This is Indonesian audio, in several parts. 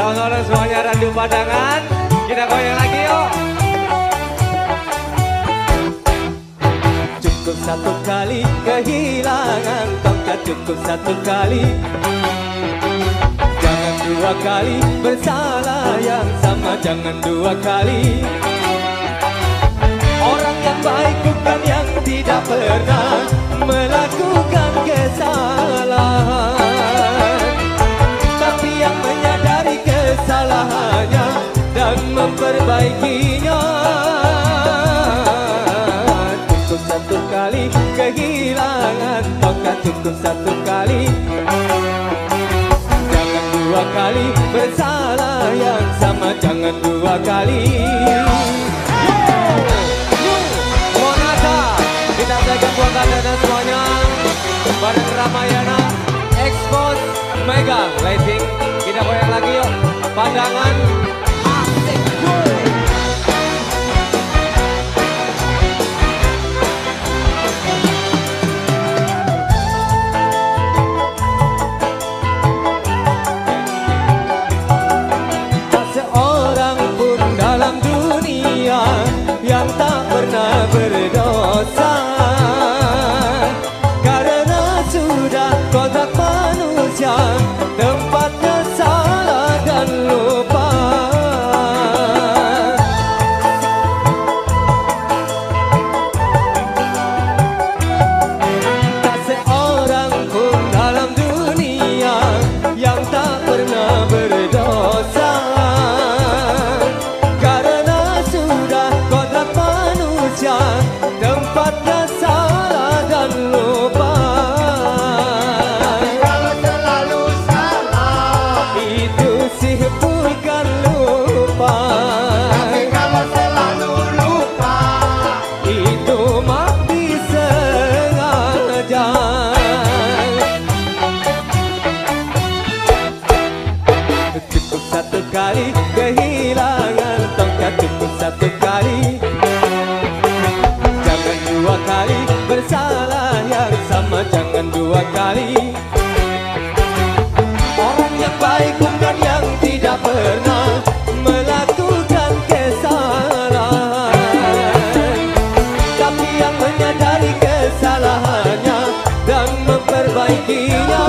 Sama-sama semuanya Randu Padangan. Kita goyang lagi yuk. Cukup satu kali kehilangan tongkat, cukup satu kali. Jangan dua kali bersalah yang sama, jangan dua kali. Orang yang baik bukan yang tidak pernah melakukan kesalahan, tapi yang menyadari kesalahannya dan memperbaikinya. Cukup satu kali kehilangan tongkat, cukup satu kali. Jangan dua kali bersalah yang sama, jangan dua kali. Kita tekan buangkan dana semuanya bareng Ramayana, Expose, Mega, Lighting. Kita goyang lagi yuk. Pandangan asik. Tak seorang pun dalam dunia yang tak pernah berdosa, kodrat manusia tempatnya salah dan lupa. Tak seorang pun dalam dunia yang tak pernah berdosa, karena sudah kodrat manusia tempatnya salah dan lupa. Kali kehilangan tongkat, cukup satu kali. Jangan dua kali bersalah yang sama, jangan dua kali. Orang yang baik bukan yang tidak pernah melakukan kesalahan, tapi yang menyadari kesalahannya dan memperbaikinya.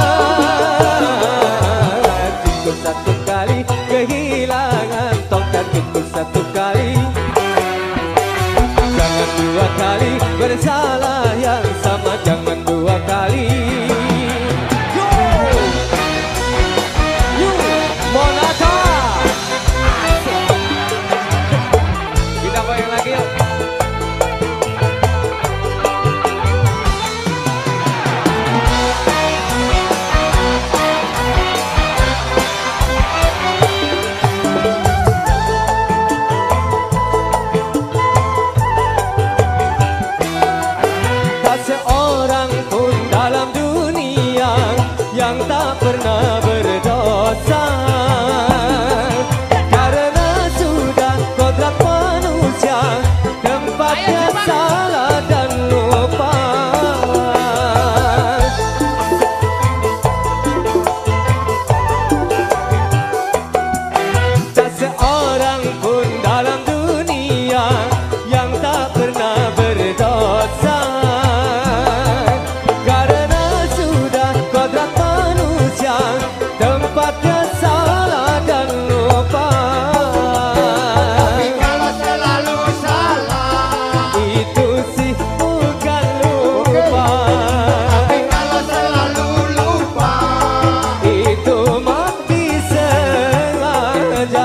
Cukup satu kali kehilangan tongkat, cukup satu kali. Jangan dua kali bersalah yang sama, jangan dua kali. Yo, yo, Monata. Kita goyang lagi yuk. Yang tak pernah berdosa, karena sudah kodrat manusia tempatnya salah dan lupa. Tak seorang pun dalam dunia yang tak pernah berdosa, tempatnya salah dan lupa. Tapi kalau selalu salah, itu sih bukan lupa. Tapi kalau selalu lupa, itu mah disengaja.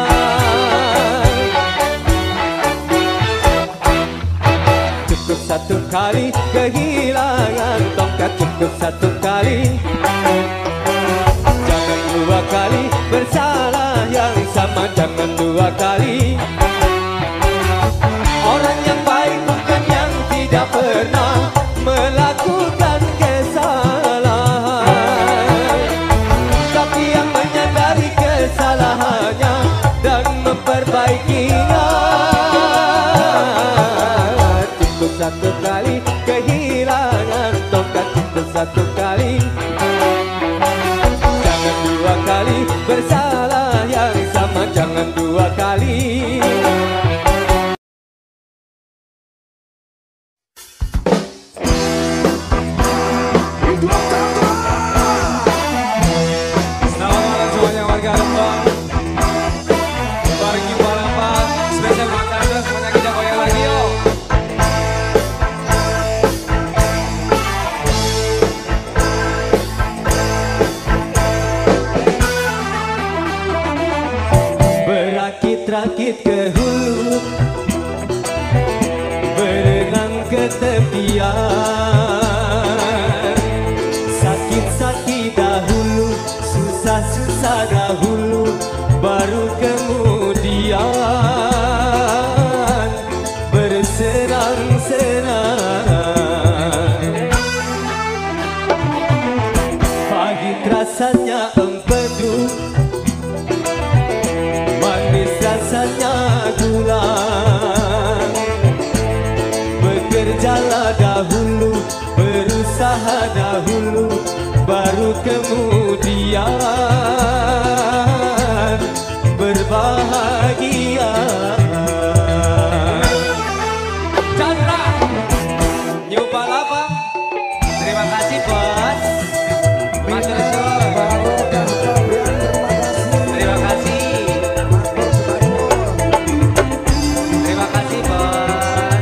Cukup satu kali kehilangan tongkat, cukup satu kali. Dua kali bersalah yang sama, jangan dua kali. Orang yang baik bukan yang tidak pernah melakukan kesalahan, tapi yang menyadari kesalahannya dan memperbaikinya. Cukup satu kali kehilangan tongkat, cukup satu kali. Jangan dua kali bersalah rakit ke hulu, berenang ke tepian. Sakit-sakit dahulu, susah-susah dahulu, baru kemudian bersenang-senang. Pahit rasanya empedu, manis rasanya gula. Bekerjalah dahulu, berusaha dahulu, baru kemudian berbahagia. Chandra New Palapa, terima kasih bos. Matur suwun. Terima kasih. Terima kasih bos.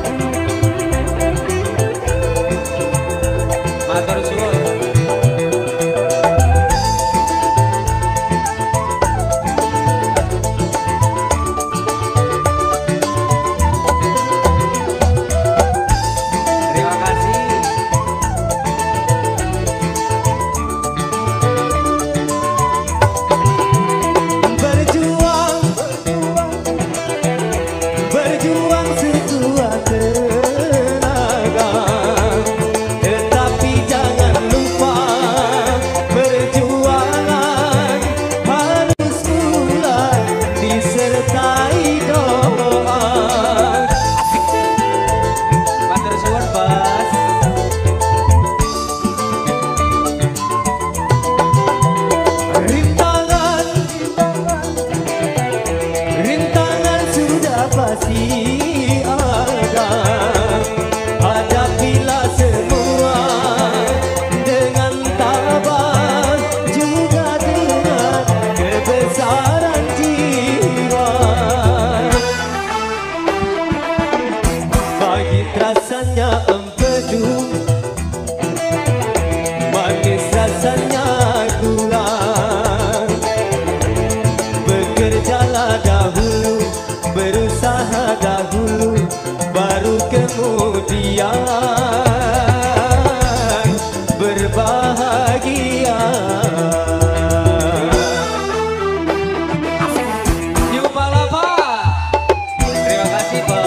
Matur suwun. Rasanya empedu, manis rasanya gula. Bekerjalah dahulu, berusaha dahulu, baru kemudian berbahagia. New Palapa, terima kasih Pak.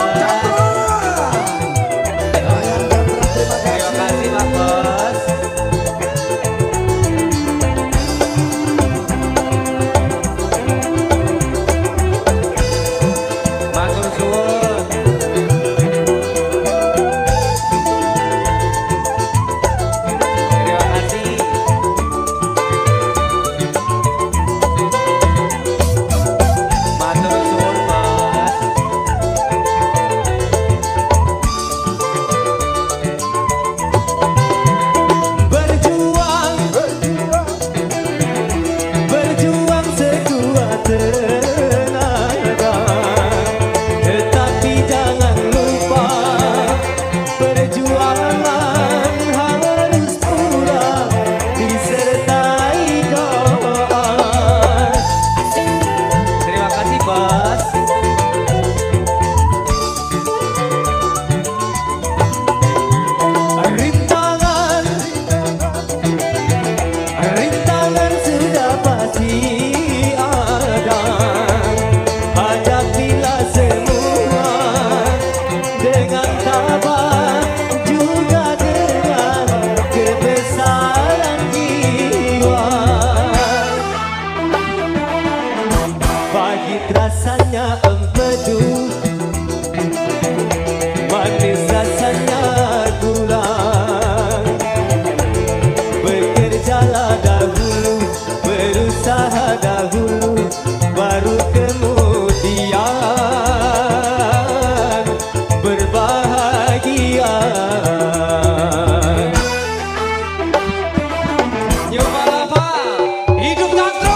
Rasanya empedu, manis rasanya gula. Bekerjalah dahulu, berusaha dahulu, baru kemudian berbahagia. New Palapa, hidup Chandra.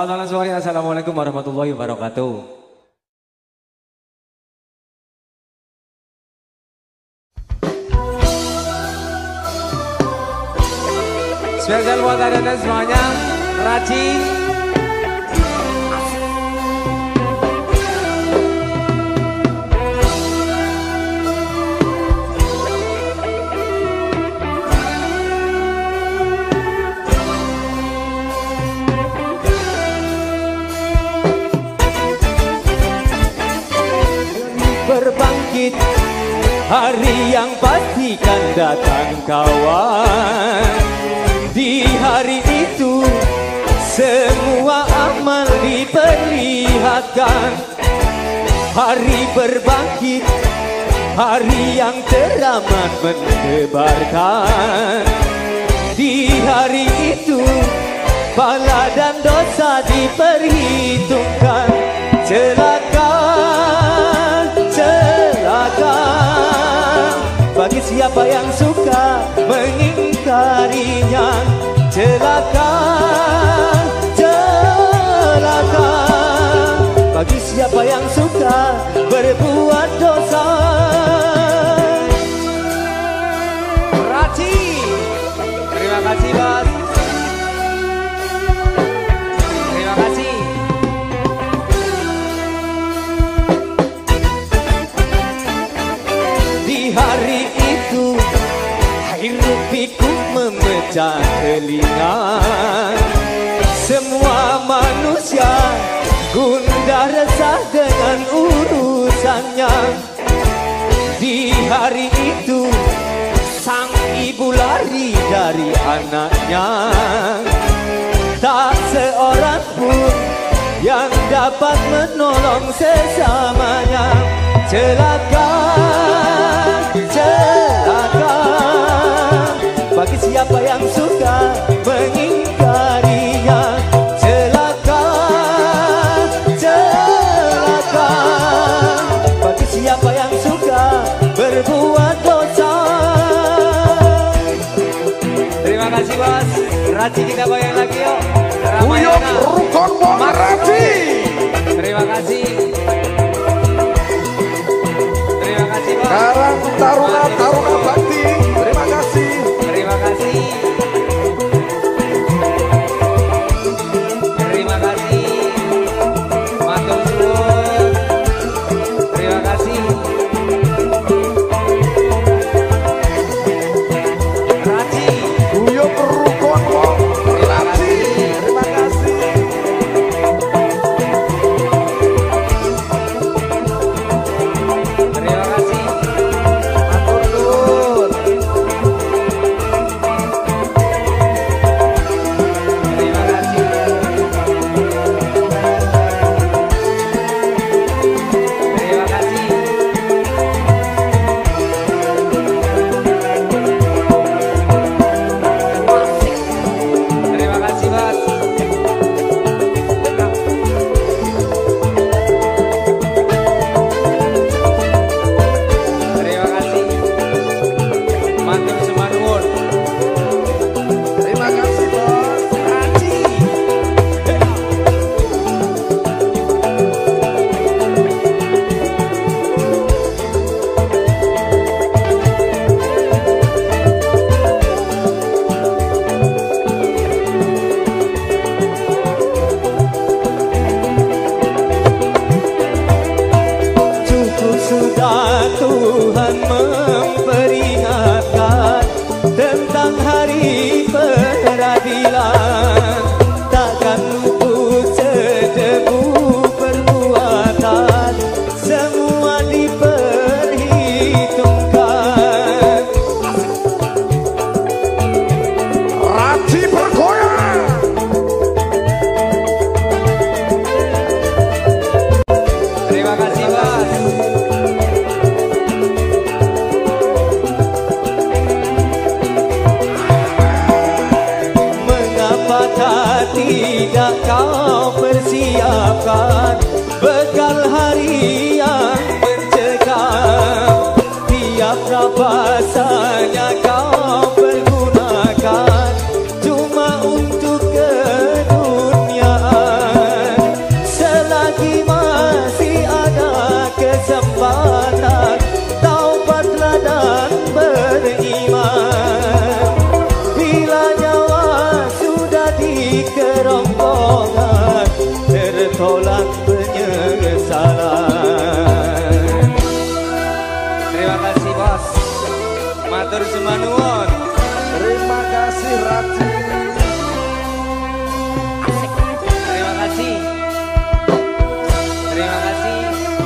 Selamat malam semuanya. Assalamualaikum warahmatullahi wabarakatuh. Spesial buat anda semuanya, Raci. Berbangkit, hari yang pastikan datang kawan. Di hari itu semua amal diperlihatkan. Hari berbangkit, hari yang teramat mendebarkan. Di hari itu pahala dan dosa diperhitungkan. Celaka, celaka bagi siapa yang suka mengingkarinya. Celaka, celaka bagi siapa yang suka berbuat dosa. Raci, terima kasih Bos. Terima kasih. Di hari itu hiruk pikuk memecah telinga. Semua manusia gundah resah dengan urusannya. Di hari itu sang ibu lari dari anaknya. Tak seorang pun yang dapat menolong sesamanya. Celaka, celaka bagi siapa yang suka mengingkarinya. Celaka, celaka bagi siapa yang suka berbuat dosa. Terima kasih Bos. Raci kita goyang lagi yuk. Ramayana Rukun Wong Raci. Terima kasih. Terima kasih Bos. Karang Taruna Taruna Bakti. Terima kasih. Terima kasih. Terima kasih. Matur suwun. Terima kasih. Raci. Guyub Rukun Wong Raci. Terima kasih. Selagi masih ada kesempatan, taubatlah dan beriman. Bila nyawa sudah di kerongkongan, tertolak penyesalan. Terima kasih bos. Matur sembah nuwun. Terima kasih Rati. Terima kasih. Terima kasih.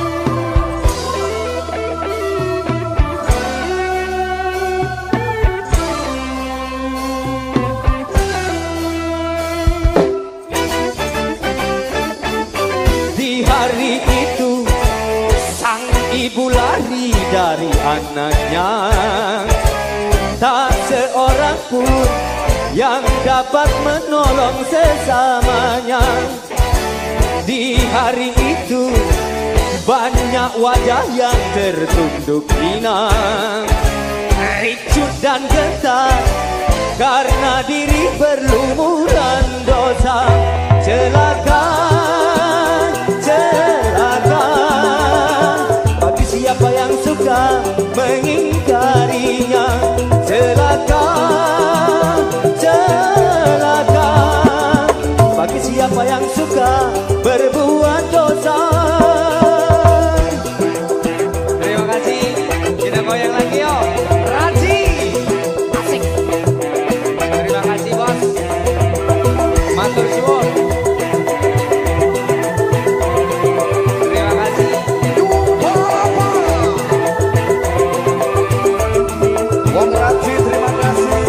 Di hari itu sang ibu lari dari anaknya. Tak seorang pun yang dapat menolong sesamanya. Di hari itu banyak wajah yang tertunduk hina, ricuh dan gentar karena diri berlumuran dosa. Celaka, celaka bagi siapa yang suka mengingkarinya. Celaka, celaka bagi siapa yang suka berbuat dosa. Terima kasih. Kita goyang lagi yuk. Raji. Asik. Terima kasih bos. Matur suwun. Terima kasih. Wong Rati, terima kasih.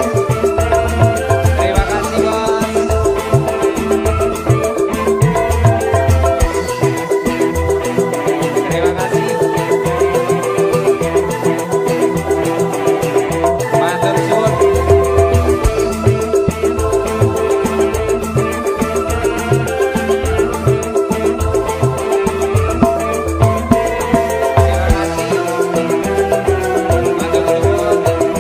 Terima kasih bos. Terima kasih. Matur suwun. Terima kasih. Matur suwun.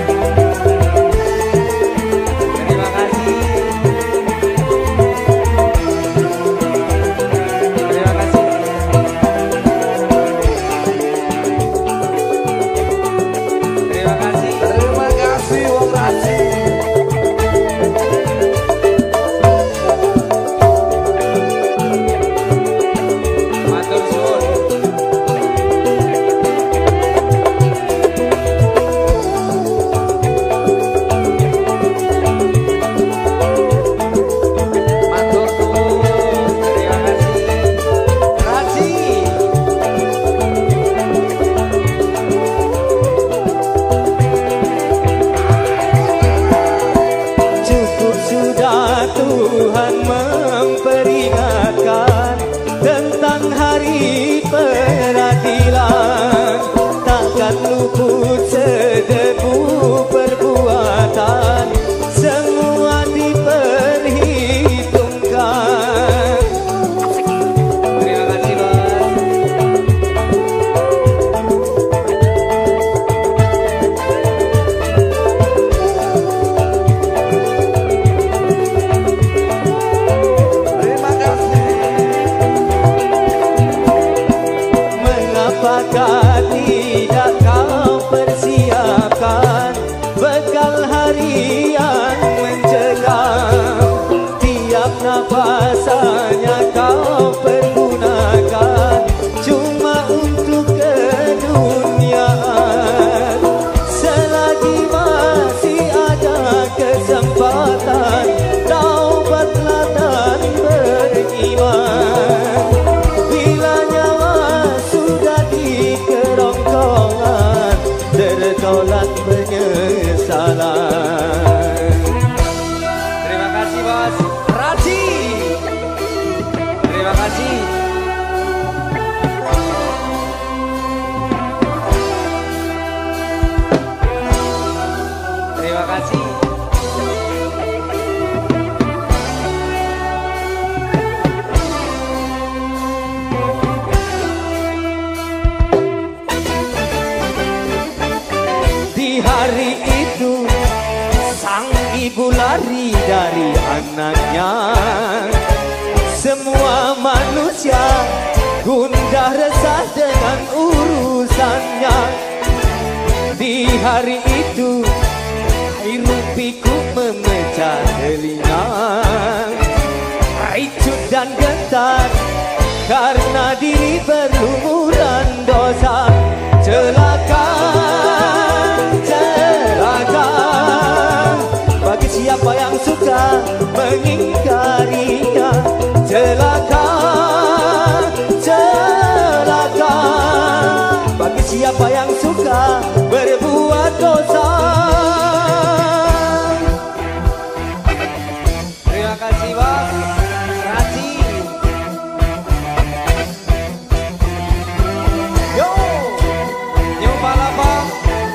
Terima kasih. Terima kasih. Terima kasih. Terima kasih Wong Rati. Matur suwun. Matur suwun. Terima kasih. Raji. Cukup sudah Tuhan memperingatkan tentang hari peradilan. Takkan luput sedebu perbuatan, semua diperhitungkan. Terima kasih bos. Terima kasih. Mengapakah tidak kau persiapkan bekal harian mencegah? Tiap nafasnya kau pergunakan cuma untuk keduniaan. Selagi masih ada kesempatan, taubatlah dan beriman. Bila nyawa sudah di kerongkongan, tertolak penyesalan. Terima kasih bos. Raji. Terima kasih. Terima kasih. Di hari itu sang ibu lari dari anaknya. Semua manusia manusia gundah resah dengan urusannya. Di hari itu hirupiku memecah telinga, ricut dan getar karena diri berlumuran dosa. Celaka, celaka bagi siapa yang suka mengingkarinya. Celaka, celaka bagi siapa yang suka berbuat dosa. Terima kasih Bos Raci. Yo, New Palapa.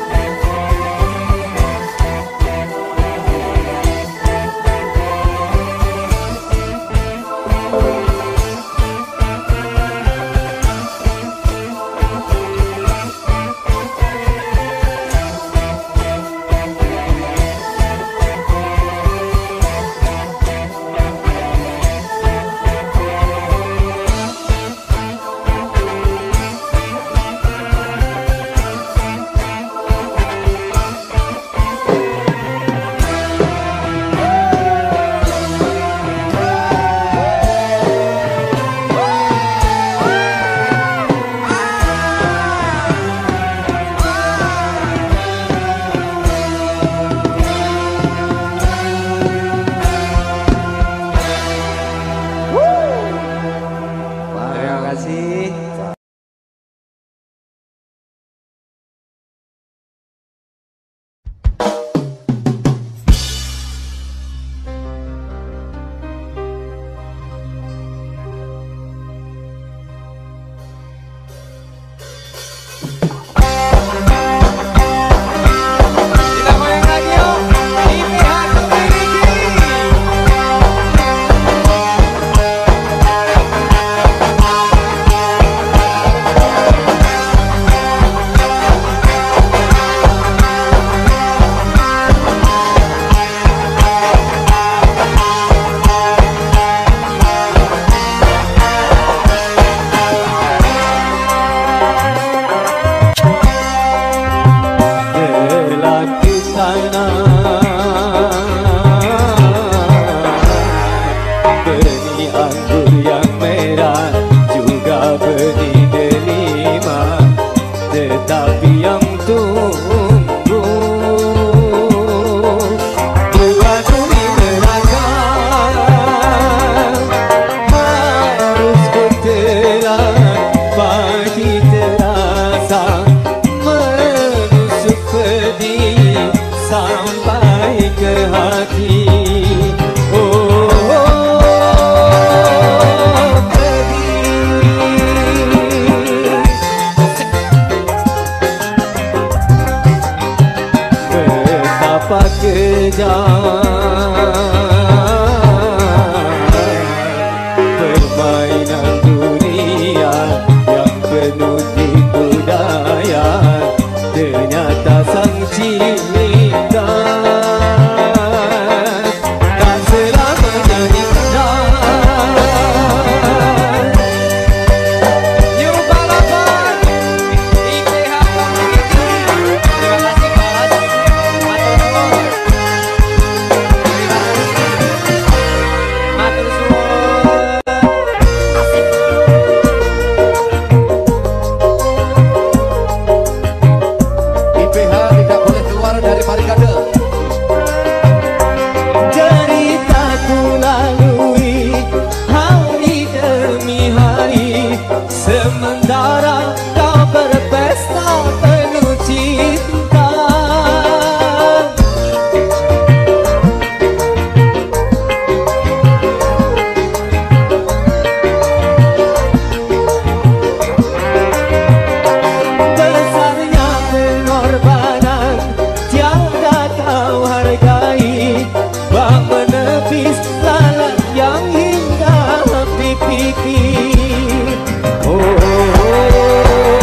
Terima kasih. Kita goyang lagi yuk. IPH Riki. Lelaki tanah benih anggur yang merah juga benih delima, tetapi yang tumbuh buah duri neraka harus kutelan pahit terasa menusuk pedih sampai ke hati. Oh, pedih betapa kejam permainan dunia yang penuh tipu daya. Ternyata sang cinta tak selamanya indah. New Palapa. IPH Riki. Terima kasih Bos. Matur suwun. Terima kasih. Matur suwun. IPH tidak boleh keluar dari barikade. Ceritaku lalui hari demi hari, sementara kau berpesta penuh cinta. Besarnya pengorbanan tiada kau hargai, bak menepis lalat yang hingga pipi. Oh,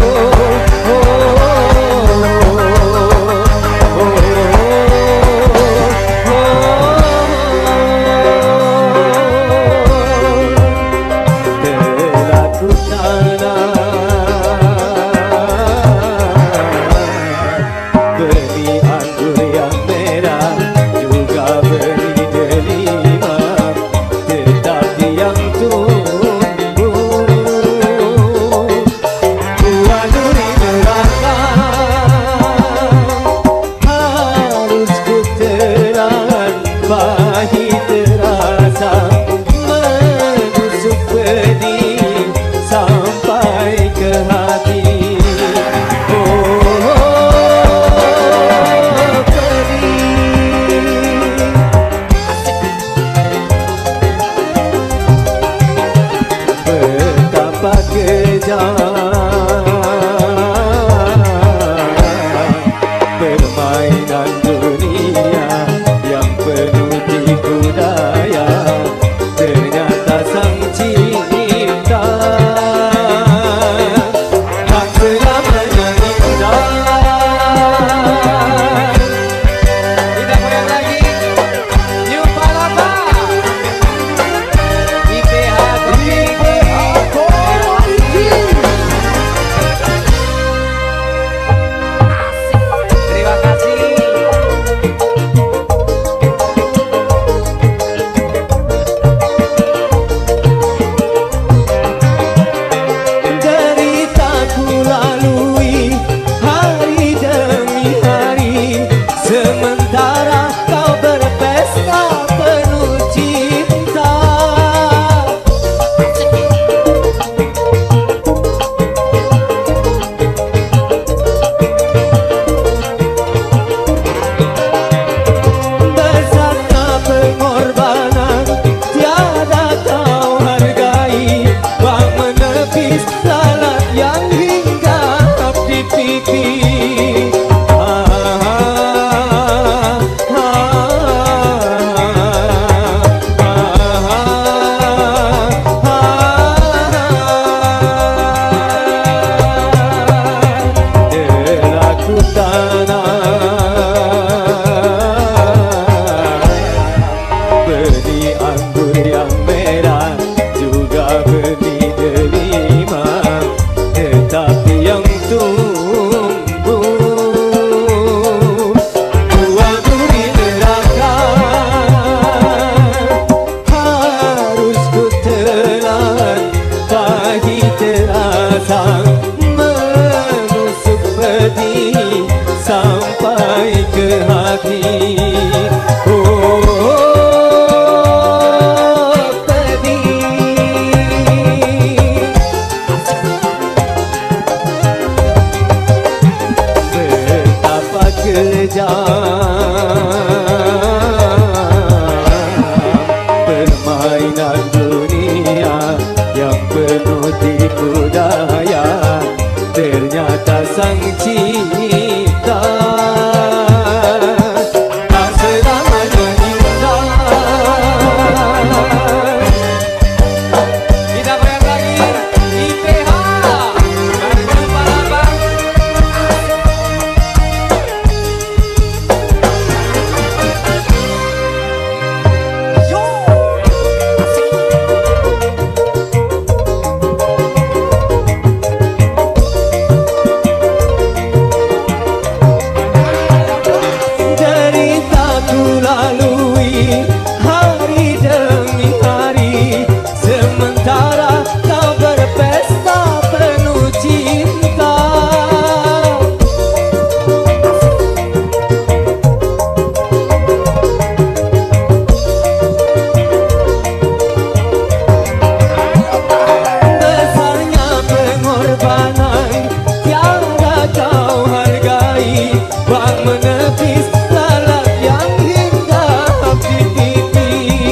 budaya, ternyata sang cipta tak selamanya indah. Kita goyang lagi IPH. Mari jumpa labang. Deritaku lalui hari demi hari, sementara kau berpesta penuh cinta. Besarnya pengorbanan tiada kau hargai, bak menepis lalat yang hinggap di pipi.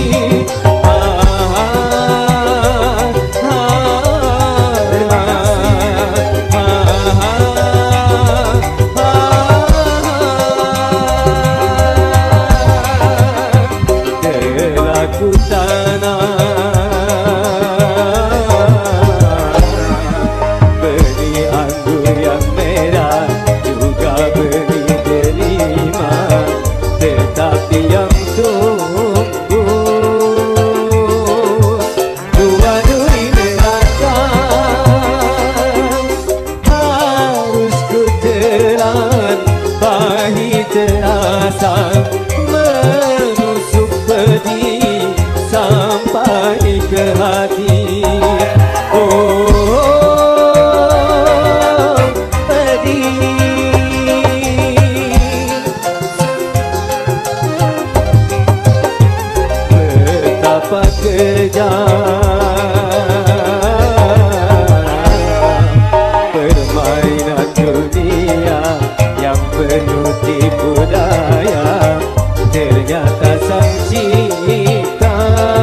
Telah ku benih anggur yang merah, juga benih delima, tetapi yang tumbuh buah duri merahkan. Harus ku telan pahit terasa, menusuk pedih sampai ke hati. Betapa kejam permainan dunia yang penuh tipu daya, ternyata sang cipta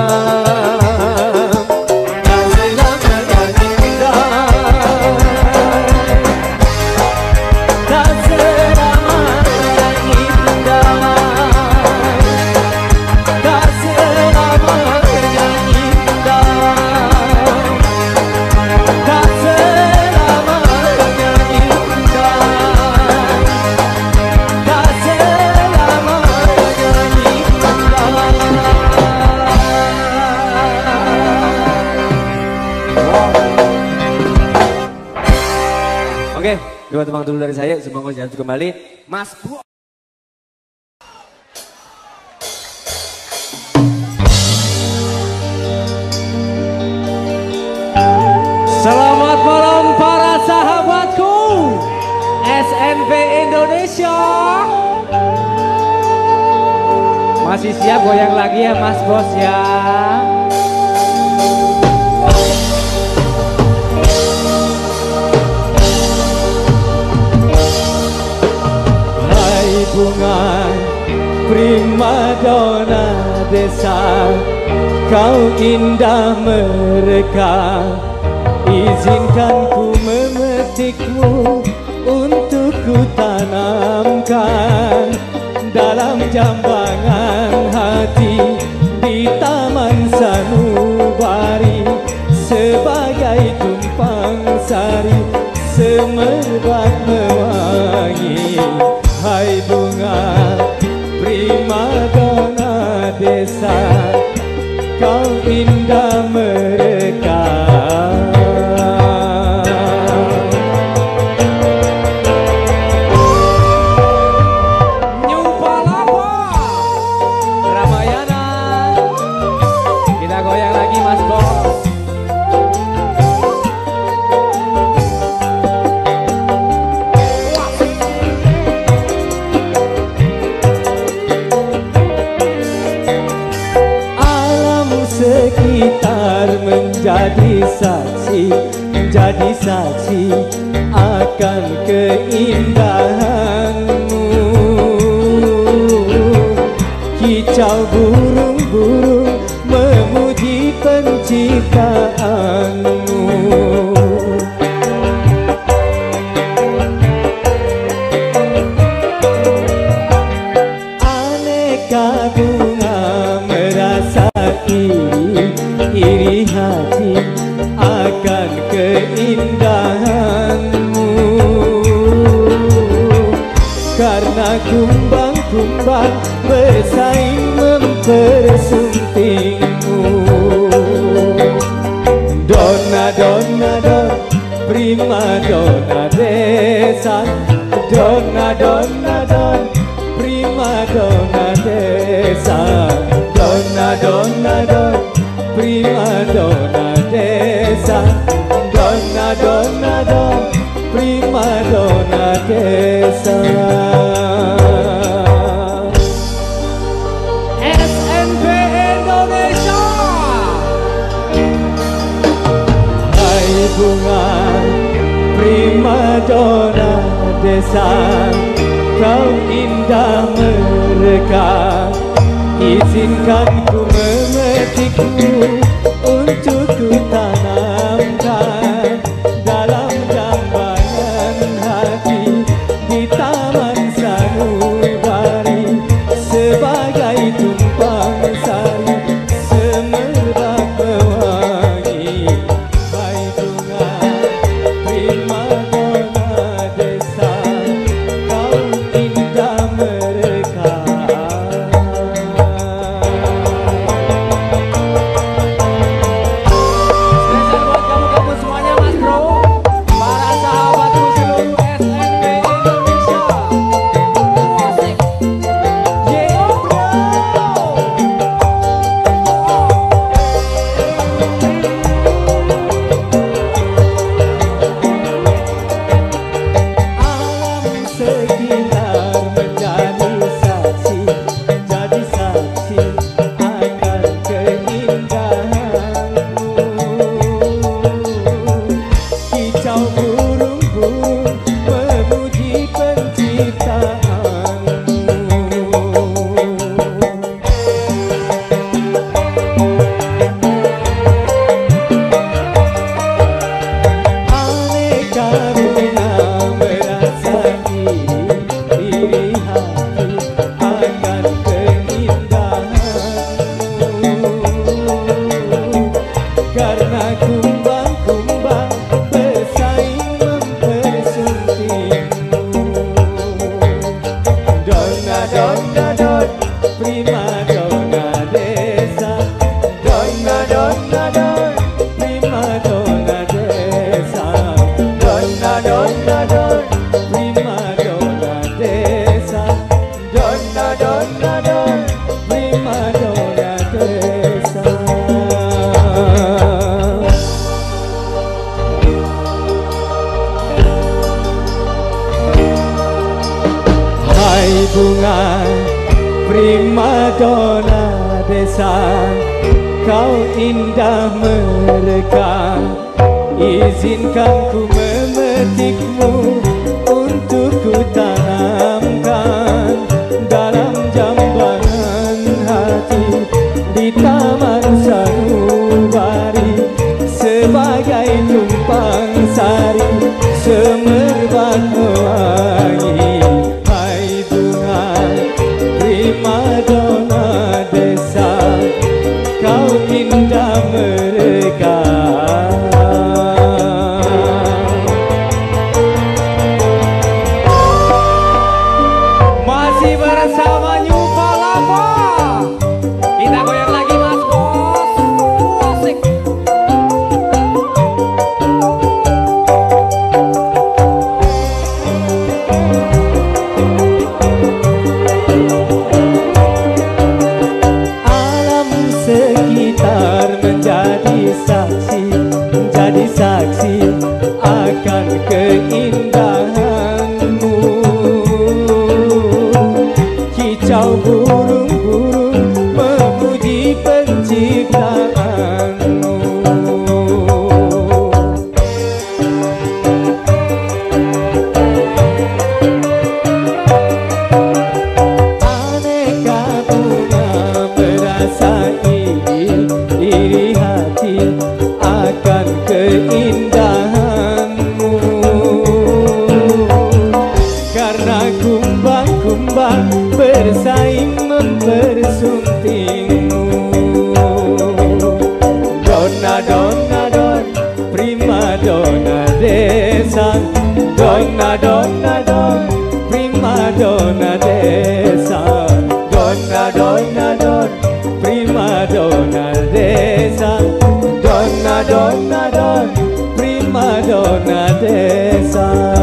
tak selamanya indah, tak selamanya indah, tak selamanya indah, tak selamanya indah, tak selamanya indah. Oke, dua tembang dulu dari saya. Semoga jangan kembali. Mas Bu. Selamat malam para sahabatku SNP Indonesia. Masih siap goyang lagi ya Mas Bos ya. Hai bunga primadona desa, kau indah mereka, izinkan ku memetikmu untuk ku tanamkan dalam jambangan hati di Taman Sanubari, sebagai tumpang sari semerbak mewangi. Hai bunga primadona desa, kau indah mereka. Ramayana. Kita goyang lagi Mas Bos. Sekitar menjadi saksi akan keindahanmu. Kicau burung-burung memuji penciptaanmu. kumbang-kumbang bersaing mempersuntingmu. Donna, donna, donna, prima donna desa. Donna, donna, donna, prima donna desa. Donna, donna, donna, prima donna desa. Donna, donna, donna, prima donna desa. SNB Indonesia. Hai bunga prima donna desa, kau indah mereka. Izinkan ku memetikmu untuk ku tanamkan dalam jambangan hati di taman sanubari sebagai tumpang sari semerbak pewangi. Hai bunga prima donna desa, kau indah mereka. Spesial buat kamu-kamu semuanya Mas Bro, para sahabatku seluruh SNB Indonesia. Asik. Yeah bro. Alam sekitar menjadi saksi, jadi saksi akan keindahanmu. Kicau burung-burung memuji penciptaanmu. Aneka bunga merasai iri hati akan keindahanmu. Karena kumbang-kumbang bersaing mempersuntingmu. Donna, donna, donna, prima donna desa. Donna, donna, donna, prima donna desa. Donna, donna, donna, prima donna desa. Donna, donna, donna, prima donna desa. Hai bunga prima donna desa, kau indah mereka. Izinkan ku memetikmu untuk ku tanamkan dalam jambangan hati di taman sanubari sebagai tumpang sari semerbak pewangi. Hai bunga prima donna desa, kau indah mereka. Masih bersama New Palapa. Kita goyang lagi Mas Bos. Asik. Alam sekitar menjadi saksi, menjadi saksi akan keindahanmu. Kicau burung-burung memuji penciptaanmu. Aneka bunga merasai iri hati akan keindahanmu. Karena kumbang-kumbang bersaing mempersuntingmu. Donna, donna, donna, prima donna desa. Donna, donna, donna, prima donna desa. Donna donna don, prima donna desa. Donna donna don, prima donna desa.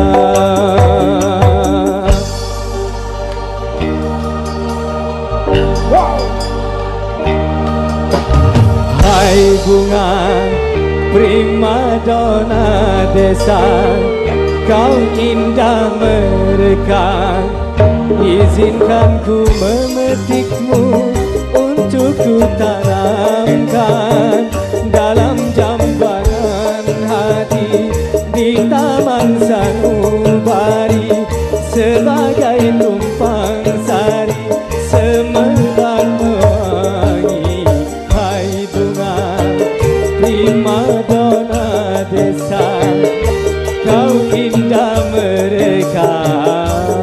Hai bunga prima donna desa, kau indah merekah. Izinkan ku memetikmu untuk ku tanamkan dalam jambangan hati di taman sanubari sebagai tumpang sari semerbak mewangi. Hai bunga prima donna desa, kau indah merekah.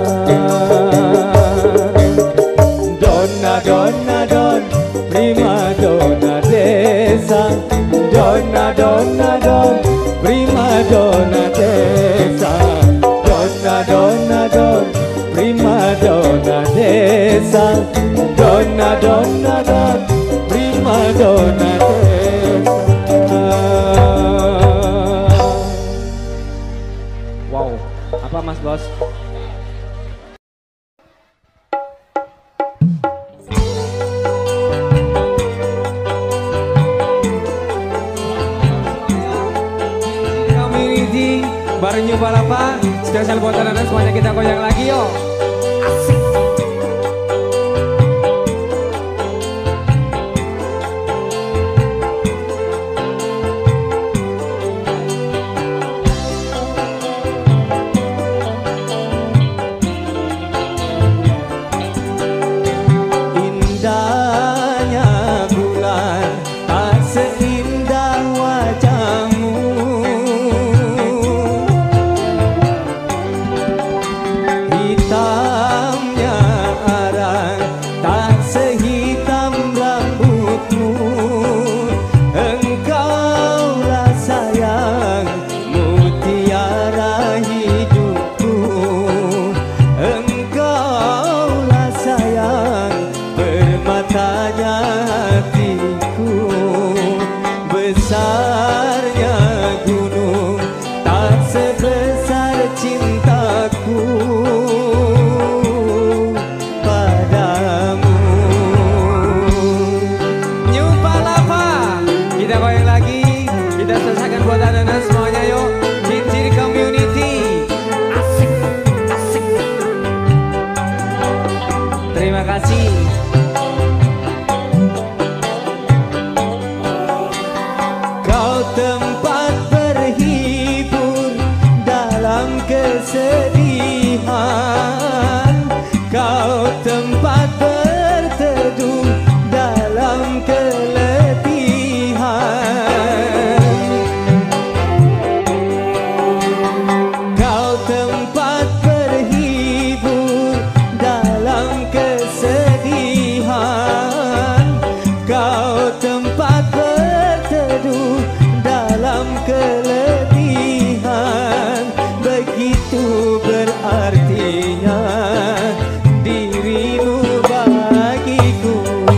Donna donna don, prima donna desa. Donna donna don, prima donna desa. Donna donna don, prima donna desa. Donna donna don, prima donna desa. Wow, apa Mas Bos? Community bareng New Palapa, spesial buat anak-anak semuanya, kita goyang lagi yuk. Indahnya bulan tak seindah wajahmu. Hitamnya arang tak sehitam rambutmu. Engkaulah sayang mutiara hidupku. Engkaulah sayang permatanya hatiku. Besarnya gunung tak sebesar cintaku padamu. New Palapa, kita goyang lagi, kita selesaikan buat anak-anak semuanya yuk. Cincin Community, asik, asik. Terima kasih. Kau tempat berhibur dalam kesedihan. Kau tempat berteduh dalam keletihan. Kau tempat berhibur dalam kesedihan. Kau tempat berteduh dalam keletihan. Begitu berartinya dirimu bagiku.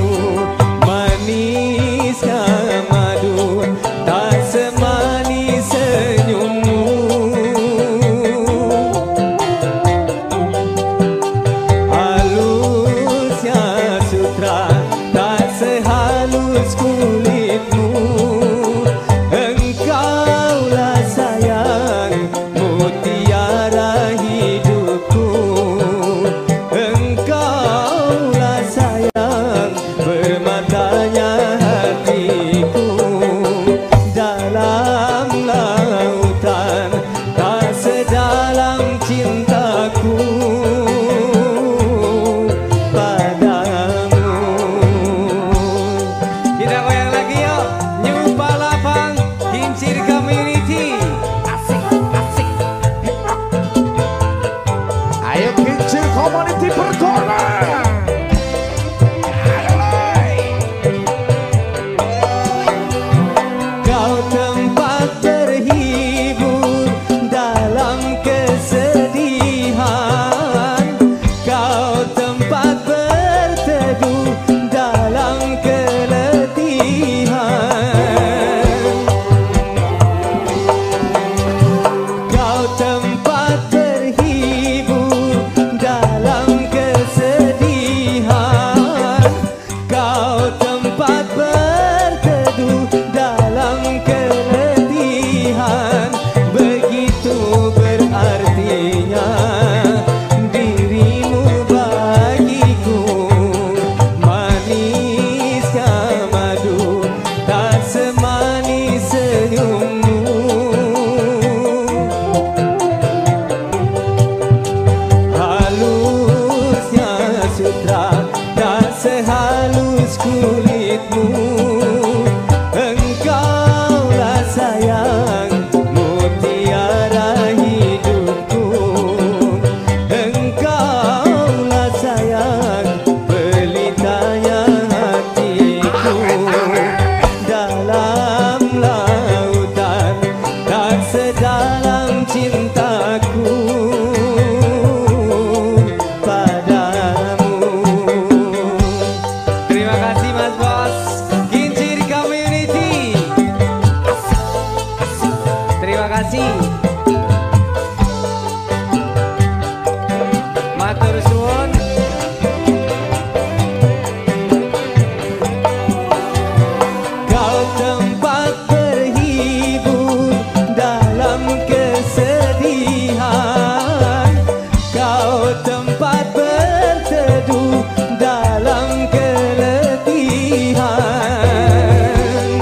Manisnya madu tak semanis senyummu. Halusnya sutra tak sehalus kulitmu. Engkaulah sayang mutiara hidupku. Engkaulah sayang permatanya hatiku. Dalam lautan tak sedalam cintaku padamu. Kita goyang lagi yuk. New Palapa, Kincir Community, asik, asik. Ayo Kincir Community bergoyang. Kau tempat berhibur dalam kesedihan. tempat terhibur dalam kesedihan, kau tempat berteduh dalam keletihan. Begitu berartinya dirimu bagiku, manisnya madu tak semanis senyummu. Halusnya sutra tak sehalus kulitmu. Engkaulah sayang mutiara hidupku. Engkaulah sayang pelitanya hatiku. Dalam lautan tak sedalam cintaku padamu. Terima kasih Mas Bos Kincir Community. Terima kasih. Matur suwun. Kau tempat berhibur dalam kesedihan, kau tempat berteduh dalam keletihan.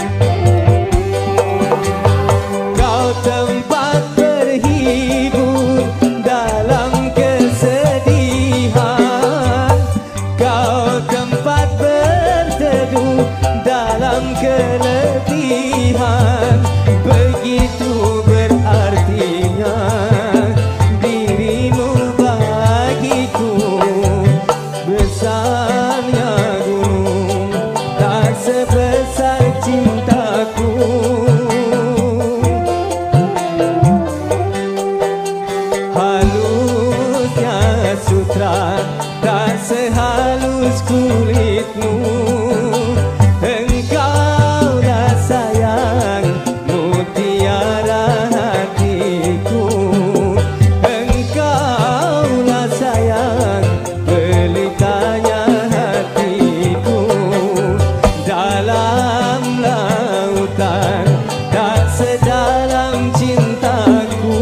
Kau tempat berhibur dalam kesedihan, kau tempat berteduh dalam keletihan. Begitu berartinya dirimu bagiku. Besarnya gunung tak sebesar cintaku. Halusnya sutra tak sehalus kulitmu. Engkaulah sayang mutiara hatiku. Engkaulah sayang pelitanya hatiku. Dalam lautan tak sedalam cintaku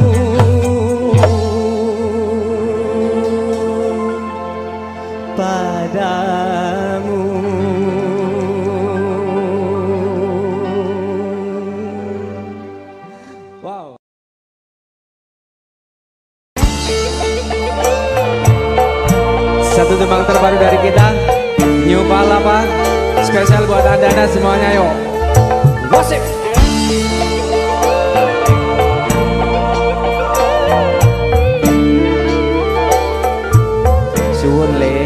padamu. Wow. Satu tembang terbaru dari kita, New Palapa, spesial buat anda semuanya, yuk. Wasip. Suwun le.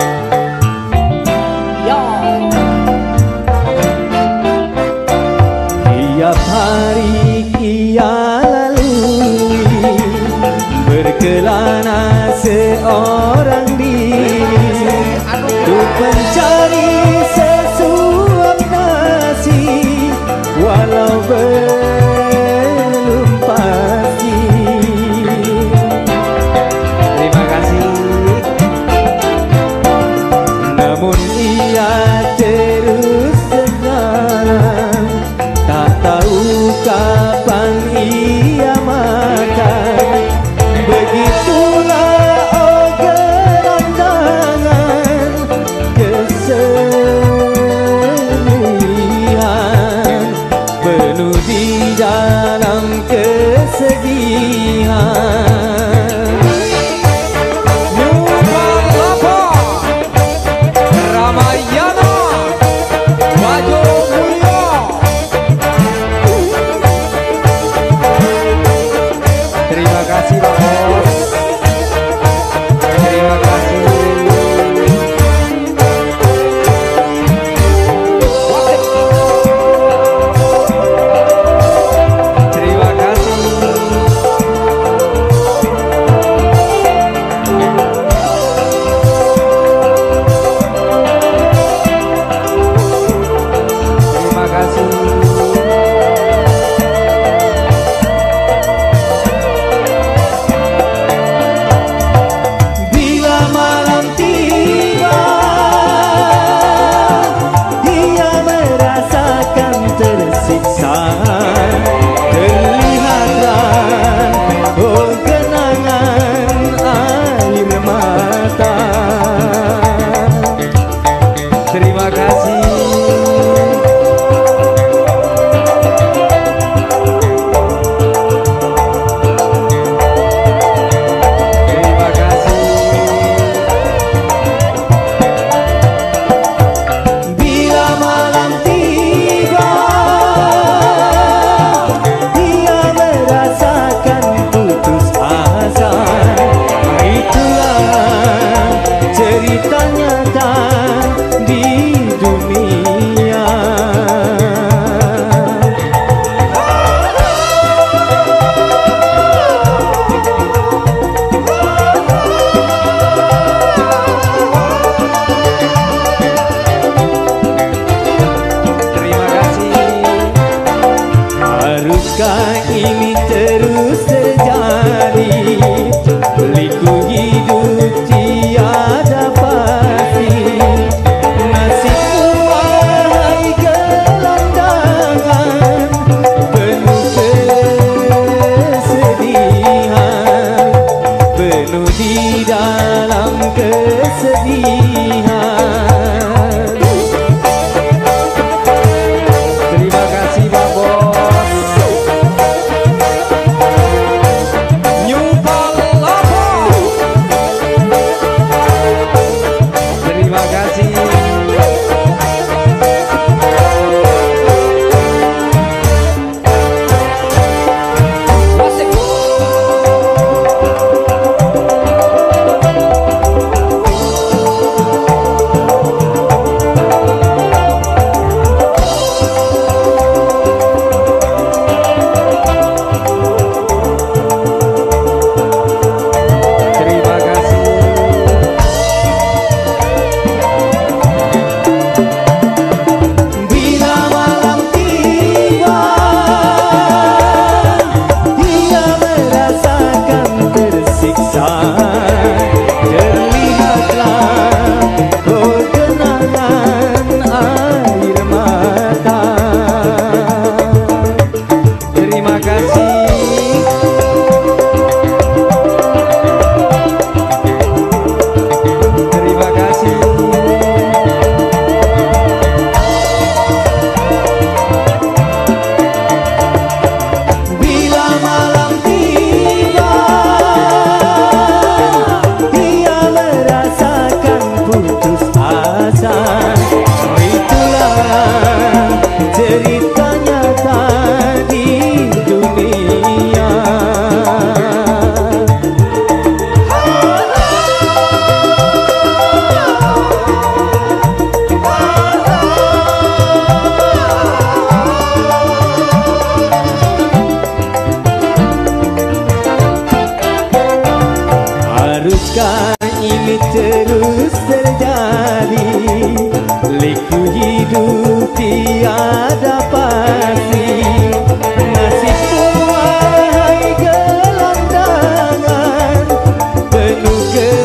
Tiap hari ia lalui berkelana seorang diri untuk mencari sesuap nasi, walau belum pasti. Terima kasih. Namun ia terus berjalan, tak tahu kapan ia makan. Begitulah oh gerandangan kesedihan, penuh di dalam kesedihan. New Palapa, Ramayana, Bajo Mulia. Terima kasih Pak Bos. Terima kasih. Terima kasih. Haruskah ini terus terjadi? Liku hidup tiada pasti. Nasibku wahai gelandangan, penuh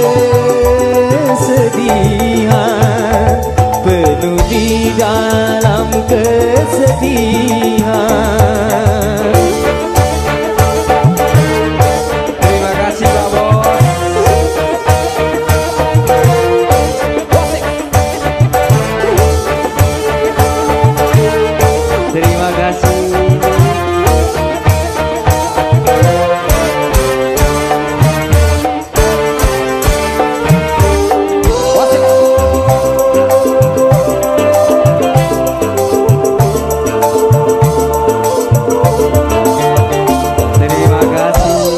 kesedihan, penuh di dalam kesedihan. Terima kasih Pak Bos. Terima kasih. Terima kasih.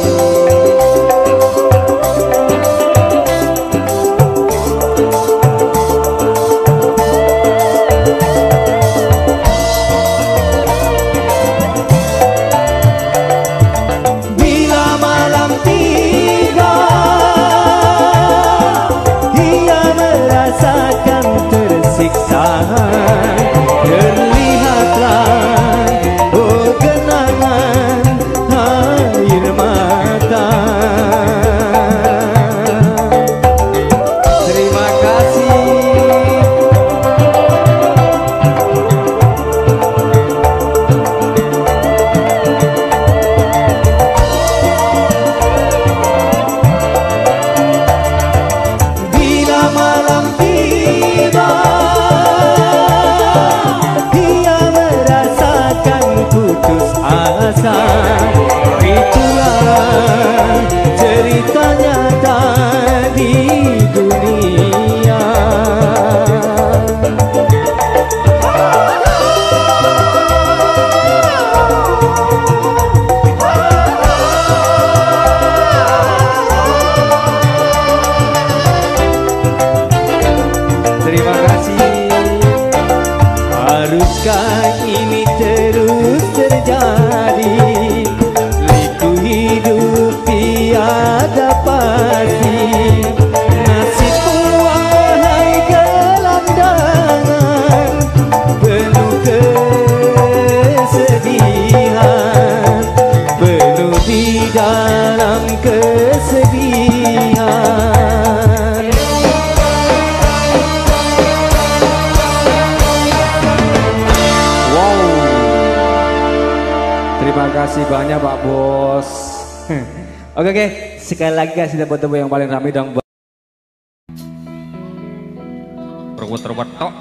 Bila malam tiba, ia merasakan tersiksa. Terlihatlah oh genangan air mata. Terima kasih. Bila malam tiba, ia merasakan putus asa. Itulah cerita nyata di dunia. Terima kasih. Haruskah ini terus terjadi? Liku hidup tiada pasti. Nasibku wahai gelandangan, penuh kesedihan, penuh di dalam kesedihan. Wow. Terima kasih banyak Pak Bos. Oke, sekali lagi kasih tepuk-tepuk yang paling ramai dong. Ruwet-ruwet tok.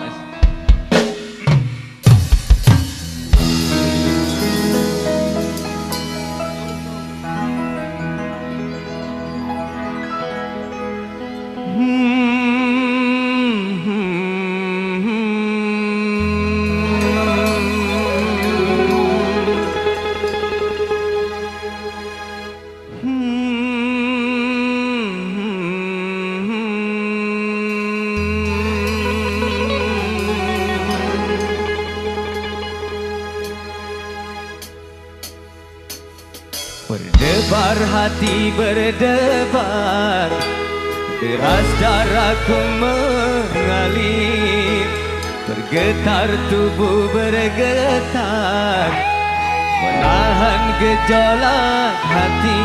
Berdebar hati berdebar, deras darahku mengalir, bergetar tubuh bergetar, menahan gejolak hati.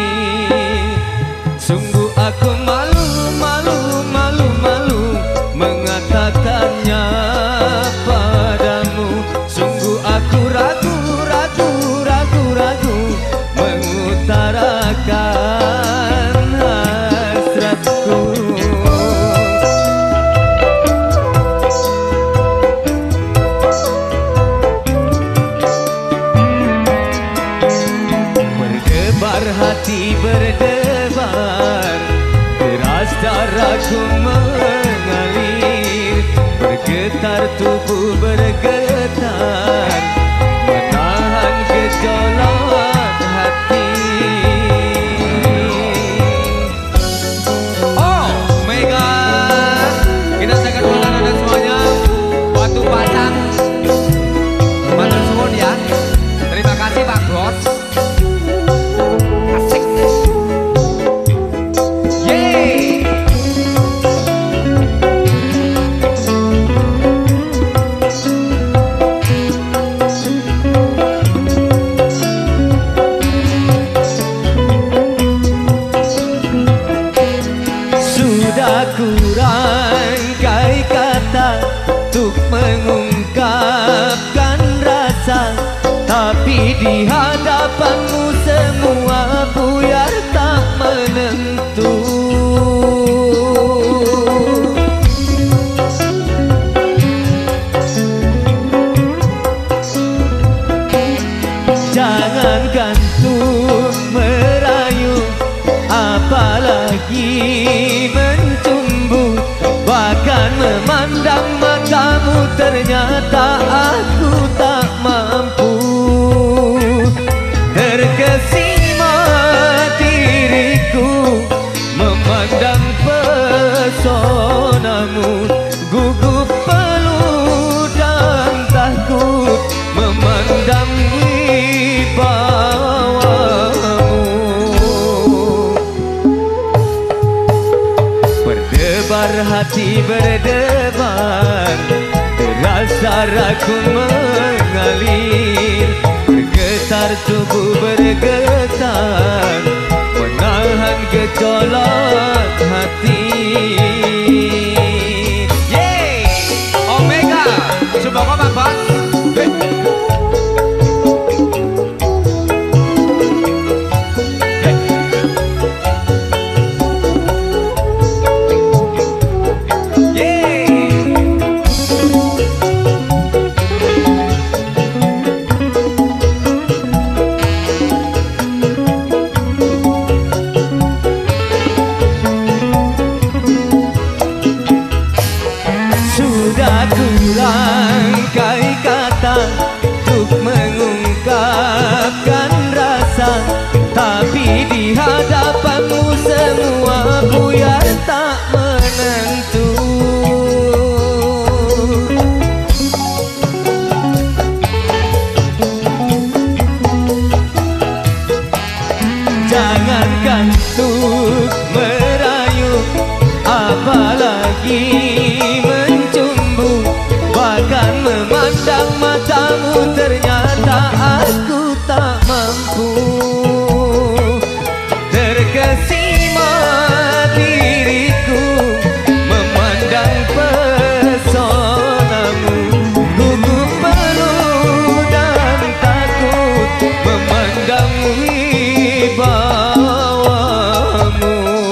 Sungguh aku malu, malu, malu, malu mengatakannya padamu. Sungguh aku ragu, ragu, ragu, ragu mengutarakan hasratku. Berdebar hati berdebar, deras darahku mengalir, bergetar tubuh bergetar, menahan gejolak hati. Oh, Mega. Kita sangat berharap dan semuanya. Batu pasang. Matur suwun ya. Terima kasih Pak Bos. Asik. Yeah. Berdebar hati berdebar, rasa ragu mengalir, bergetar tubuh bergetar, menahan gejolak hati. Yeay, Omega, coba kau bas. Tapi di hadapanmu semua buyar tak menentu. Jangankan untuk merayu, apalagi mencumbu, bahkan memandang matamu ternyata aku tak mampu. Terkesima diriku memandang pesonamu, gugup peluh dan takut memandang wibawamu.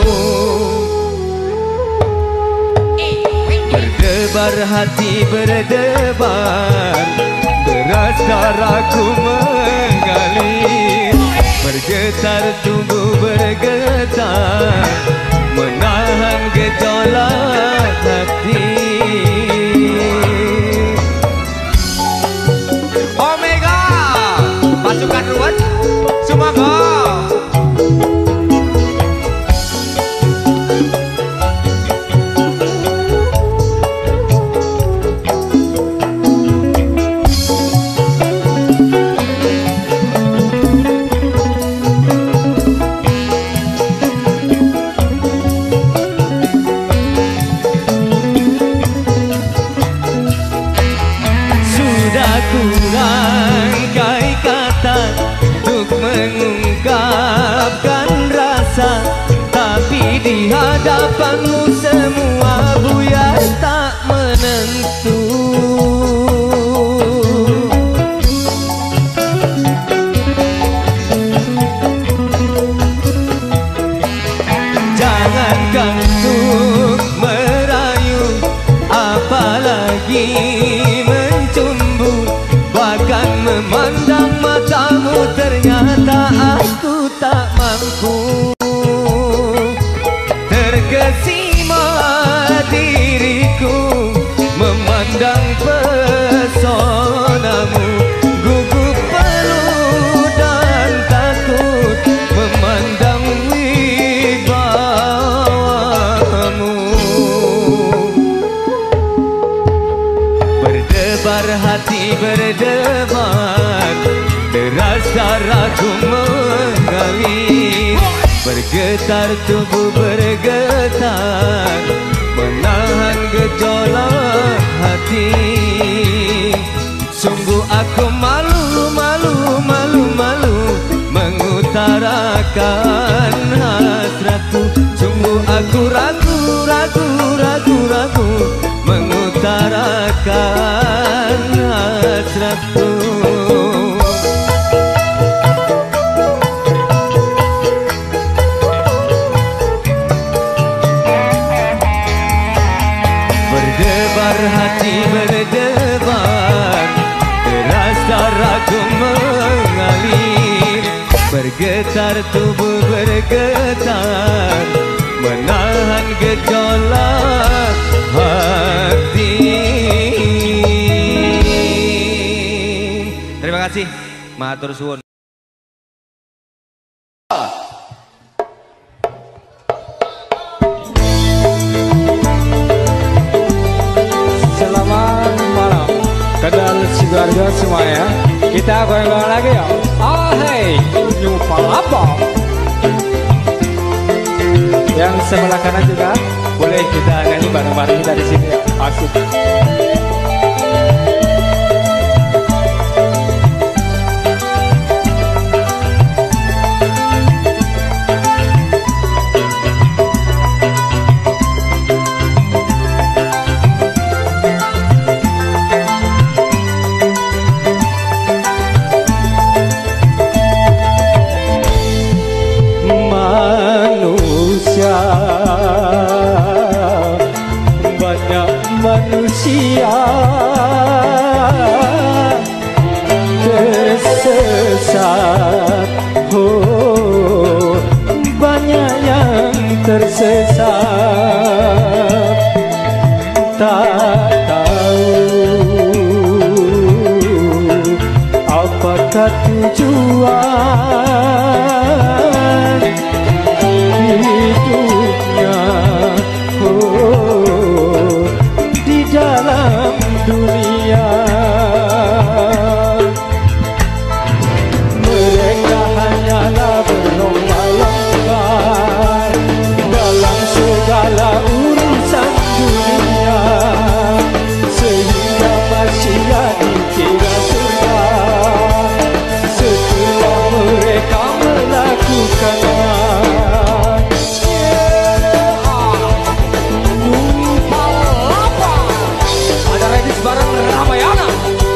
Berdebar hati berdebar, deras darahku mengalir, bergetar tubuh bergetar, menahan gejolak hati. Omega, pasukan ruwet, Sumago. Kurangkai kata untuk mengungkapkan rasa, tapi di hadapanmu semua buyar tak menentu. Jangankan untuk merayu, apalagi bahkan memandang matamu ternyata aku tak mampu. Terkesima diriku memandang pesonamu, gugup peluh dan takut memandang wibawamu. Berdebar hati berdebar, deras darahku mengalir, bergetar tubuh bergetar, menahan gejolak hati. Sungguh aku malu, malu, malu, malu mengutarakan hasratku. Sungguh aku ragu, ragu, ragu, ragu mengutarakan hasratku. Berdebar hati berdebar, deras darahku mengalir, bergetar tubuh bergetar, menahan gejolak hati. Terima kasih, matur suwun. Selamat malam, kedal keluarga semuanya. Kita goyang-goyang lagi ya. Oh hey, nyumpal apa? Ya Yang sebelah kanan juga boleh kita nyanyi bareng-bareng dari sini ya. Asik. Manusia tersesat, oh banyak yang tersesat, tak tahu apakah tujuan hidupnya, oh dalam dunia. Mereka hanyalah berlomba-lomba dalam segala urusan dunia, sehingga manusia dikira surga setelah mereka melakukannya. Bareng Ramayana.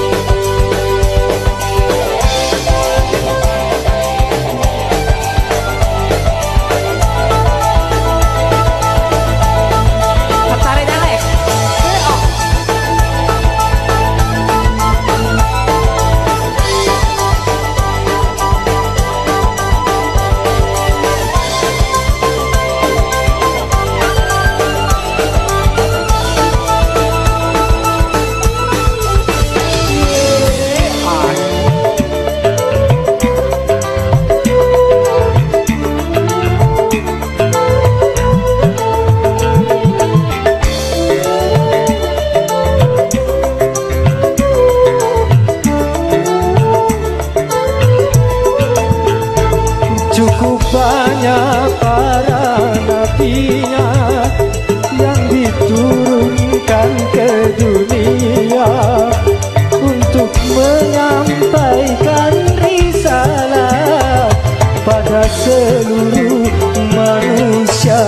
Tarik Alex. Cukup banyak para nabinya yang diturunkan ke dunia untuk menyampaikan risalah pada seluruh manusia.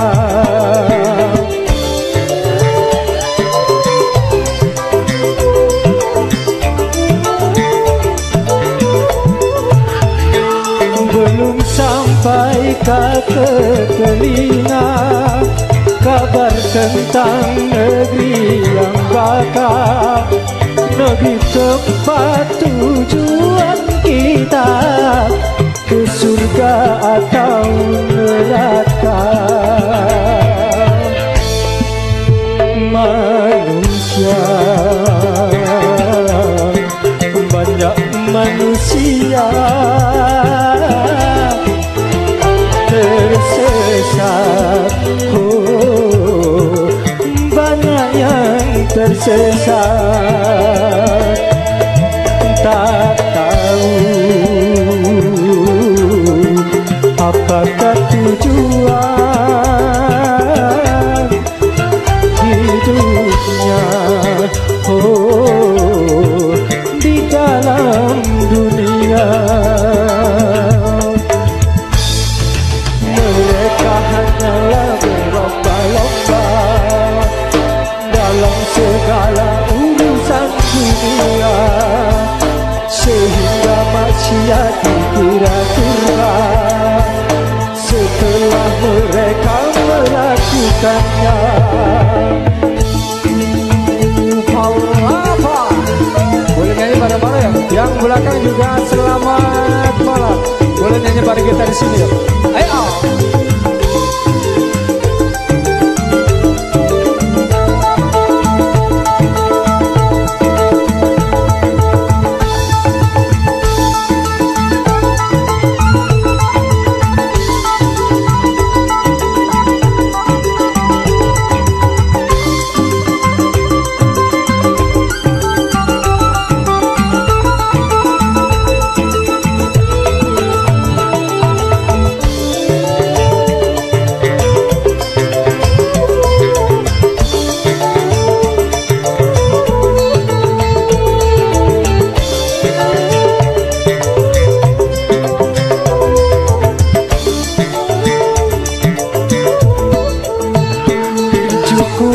Belum sampai ke telinga kabar tentang negeri yang bakal, negeri tempat tujuan kita, ke surga atau neraka. Manusia, banyak manusia tersesat, oh banyak yang tersesat, tak tahu apakah tujuan hidupnya, oh di dalam dunia. Mereka hanyalah berlomba-lomba dalam segala urusan dunia, sehingga manusia dikira surga setelah mereka melakukannya. Apa? Boleh nyanyi bareng-bareng ya? Yang belakang juga selamat malam. Boleh nyanyi bareng kita di sini ya? Ayo.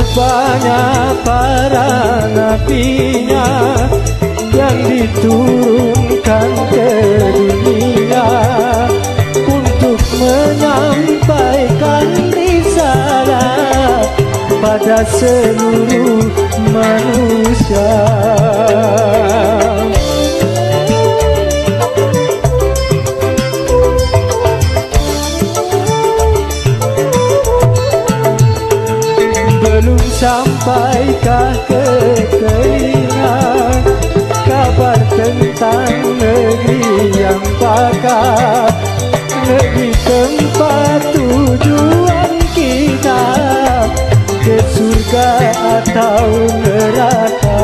banyak para nabinya yang diturunkan ke dunia untuk menyampaikan risalah pada seluruh manusia. Belum sampaikah ke telinga kabar tentang negeri yang bakal, negeri tempat tujuan kita, ke surga atau neraka.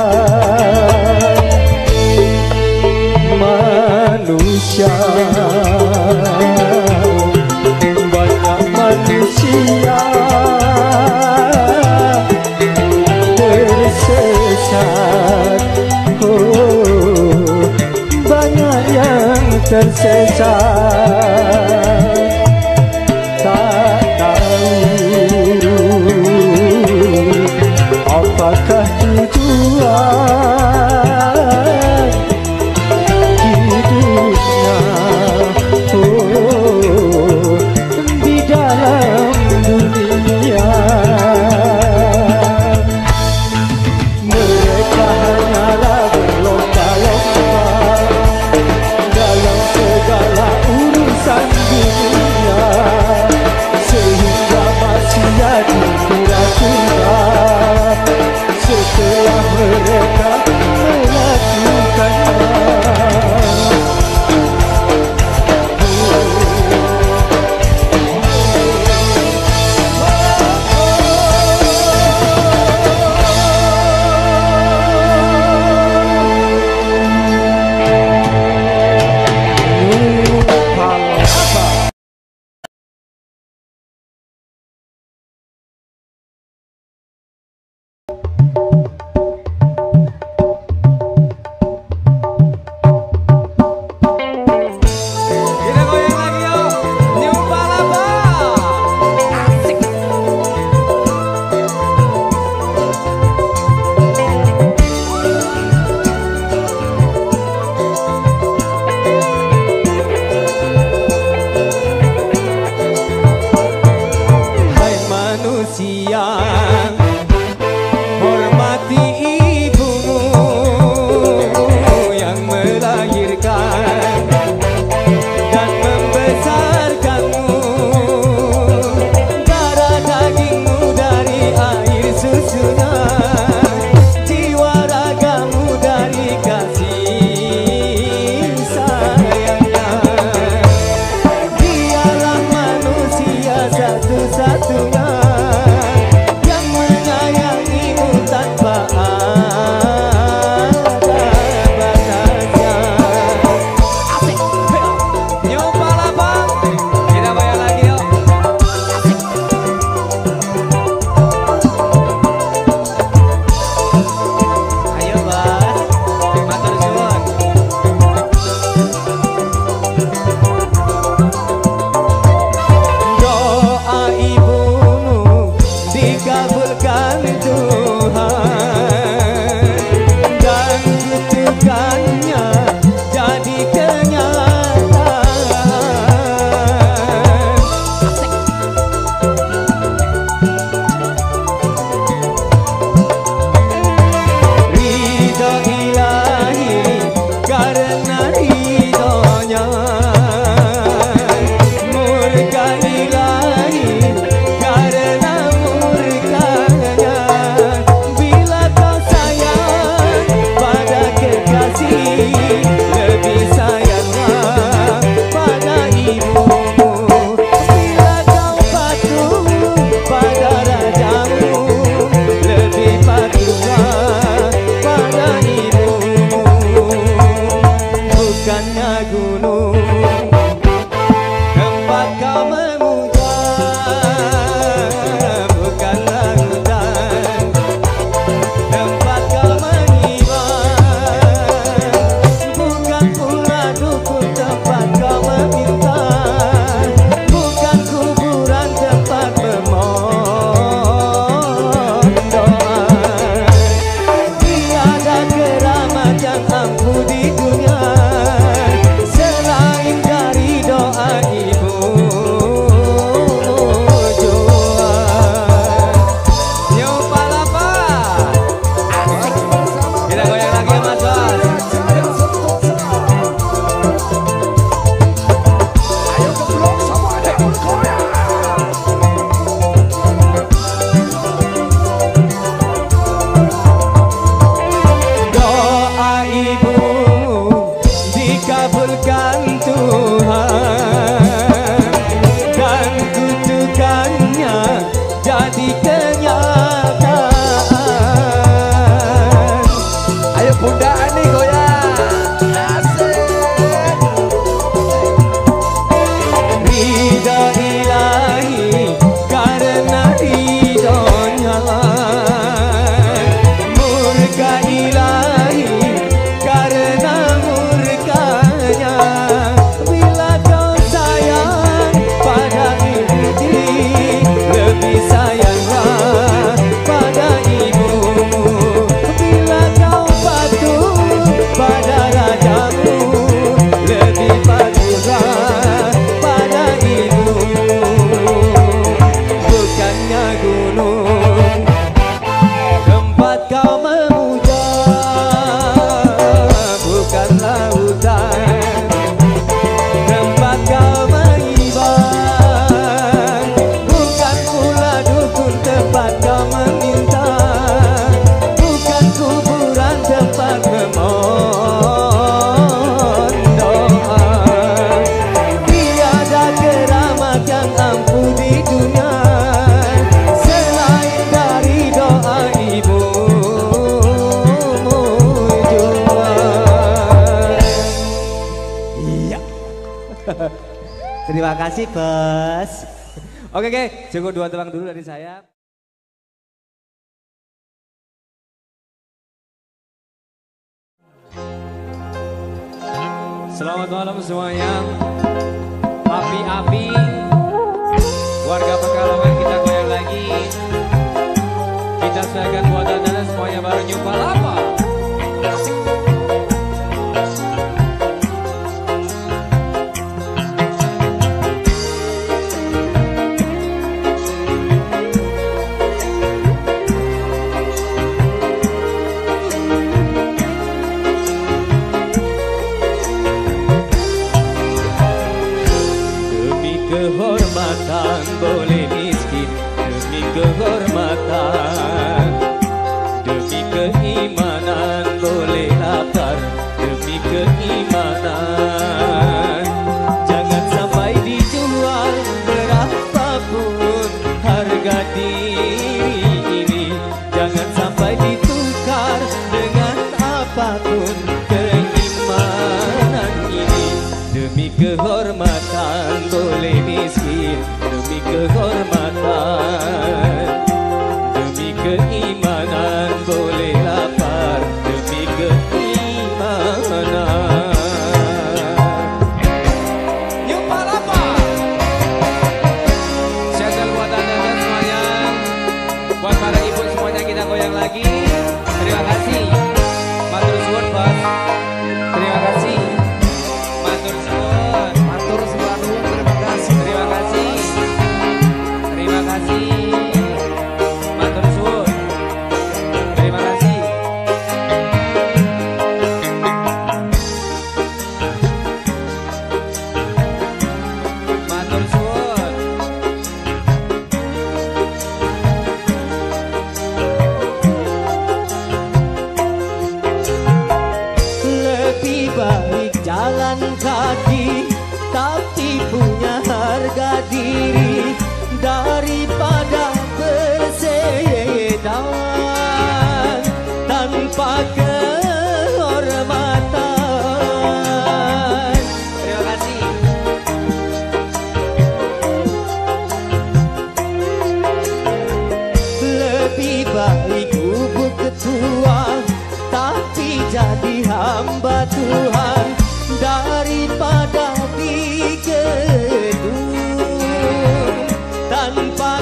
Manusia, banyak manusia tersesat, oh, banyak yang tersesat. Tak tahu apakah tujuan hidupnya, oh, di dalam dunia. mampu di dunia selain dari doa ibu Iya. Terima kasih bos. Oke, cukup 2 tebang dulu dari saya. Selamat malam semuanya. Api-api warga Pekalongan kita goyang lagi. Kita silakan buat anda semuanya bareng New Palapa. Kehormatan boleh miskin demi kehormatan, demi keimanan boleh lapar demi keimanan. Jangan sampai dijual berapapun harga diri ini, jangan sampai ditukar dengan apapun keimanan ini. Demi kehormatan boleh miskin demi kehormatan, demi keimanan boleh lapar demi keimanan. New Palapa. Spesial buat anda semuanya, buat para ibu semuanya kita goyang lagi. Terima kasih. Matur suwun bos. Terima kasih. Matur suwun. Matur suwun. Terima kasih. Terima kasih. Terima kasih. Matur suwun. Terima kasih. Matur suwun. Lebih baik jalan kaki tapi punya harga diri daripada bersedan tanpa kehormatan. Terima kasih. Lebih baik bubuk ketua tapi jadi hamba Tuhan daripada digedung tanpa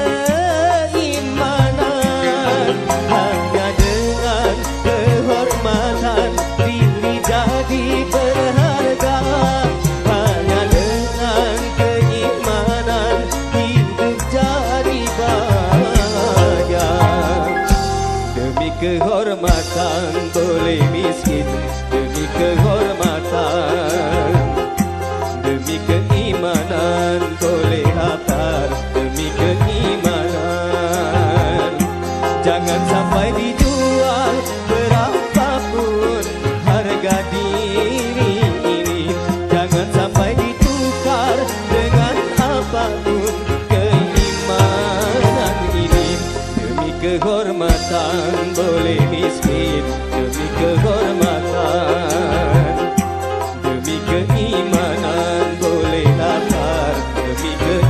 keimanan. Hanya dengan kehormatan diri jadi berharga, hanya dengan keimanan hidup jadi bahagia. Demi kehormatan boleh miskin demi kehormatan, demi keimanan boleh lapar demi keimanan. Jangan sampai dijual berapapun harga diri ini, jangan sampai ditukar dengan apapun keimanan ini. Demi kehormatan boleh miskin demi kehormatan, demi keimanan boleh lapar demi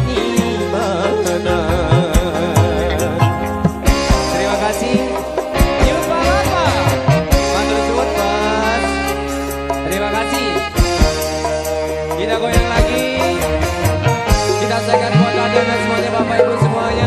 keimanan. Terima kasih. New Palapa. Matur suwun bos. Terima kasih. Kita goyang lagi. Kita saksikan buat anda dan semuanya bapak ibu semuanya.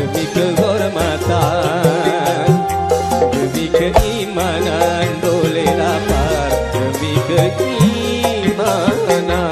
demi kehormatan, demi keimanan boleh lapar, demi keimanan.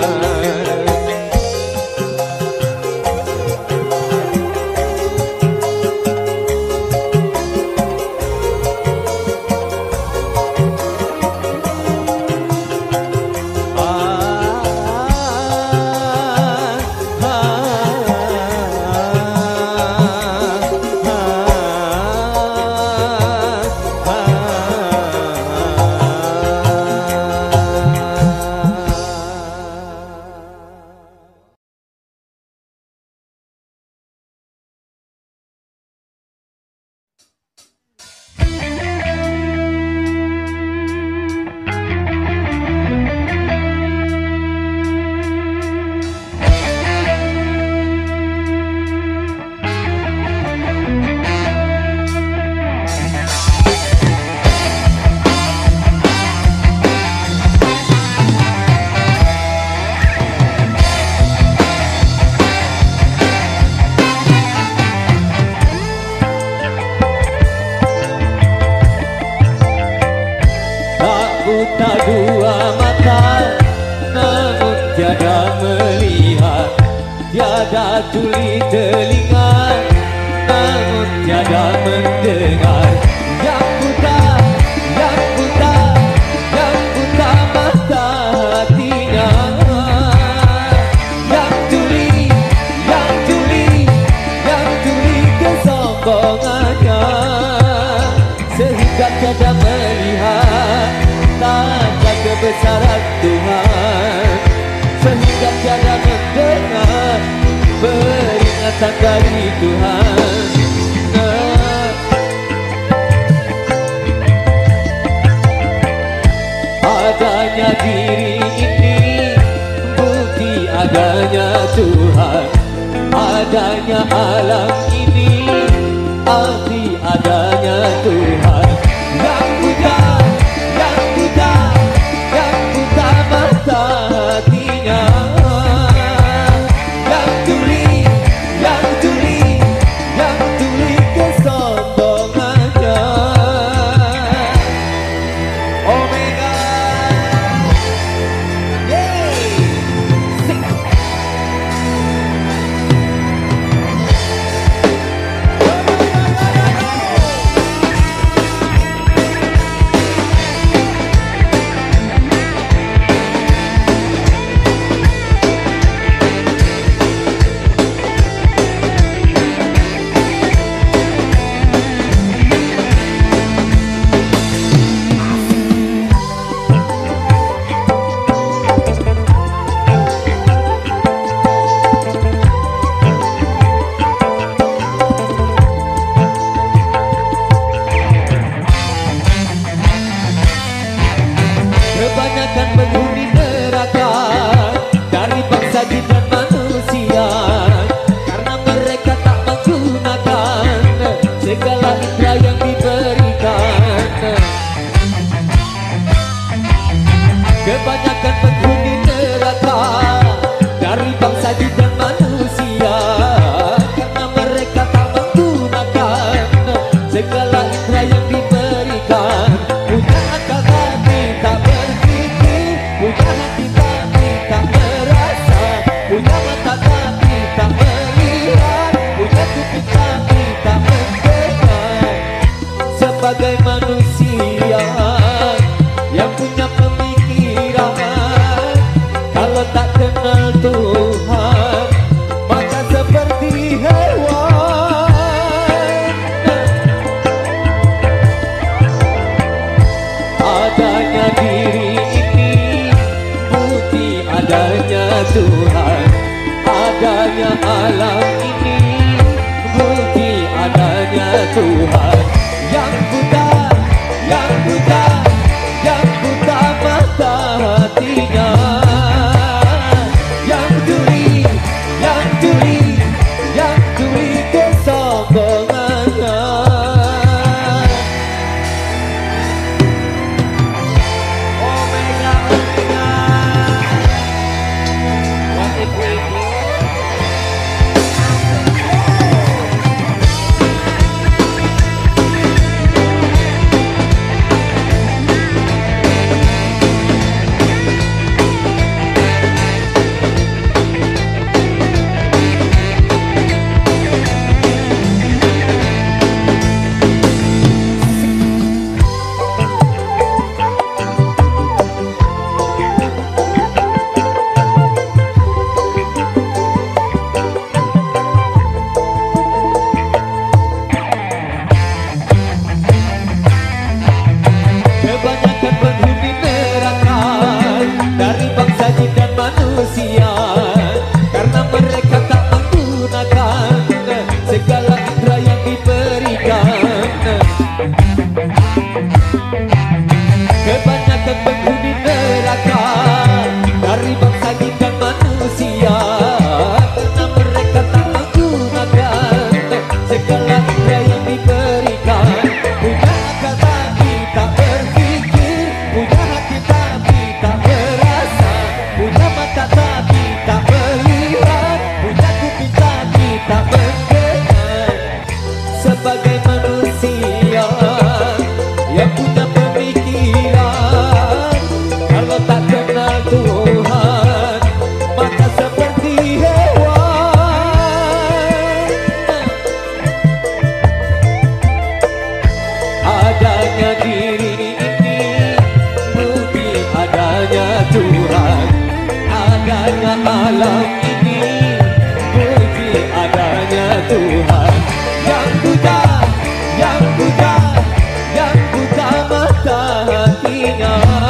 Buta dua mata, namun tiada melihat, tiada tuli telinga, namun tiada mendengar. Yang buta, yang buta, yang buta mata hatinya, yang tuli, yang tuli, yang tuli kesombongannya, sehingga tiada melihat tanda kebesaran Tuhan, sehingga tiada mendengar peringatan dari Tuhan. Adanya diri ini bukti adanya Tuhan, adanya alam ini arti adanya Tuhan. Yang buta, yang buta, yang buta mata hatinya, yang tuli, yang tuli, yang tuli kesombongannya. Omega, yeay, sing. Kebanyakan penghuni neraka dari bangsa jin dan manusia, karena mereka tak menggunakan segala indera yang diberikan. Kebanyakan penghuni neraka dari bangsa jin dan manusia, karena mereka tak menggunakan segala indera yang diberikan. Punya akal tapi tak berpikir, punya hati tapi tak merasa, punya mata tapi tak melihat, punya kuping tapi tak mendengar. Sebagai manusia yang punya pemikiran, kalau tak kenal Tuhan maka seperti hewan. Adanya diri ini bukti adanya Tuhan, adanya alam ini bukti adanya Tuhan. Yang buta, yang buta, yang buta mata hatinya, yang tuli, yang tuli, yang tuli kesombongannya. Omega, Omega, what if we manusia, karena mereka tak menggunakan segala indera yang diberikan. Kebanyakan penghuni neraka dari bangsa jin dan manusia, karena mereka tak menggunakan segala indera yang diberikan. Punya akal tapi tak berpikir, punya hati tapi tak merasa, punya mata tapi tak melihat, punya kuping tapi tak mendengar. Sebagai manusia yang punya pemikiran, kalau tak kenal Tuhan maka seperti hewan. Adanya diri ini bukti adanya Tuhan, adanya alam ini bukti adanya Tuhan. Yang buta, yang buta, yang buta mata hatinya,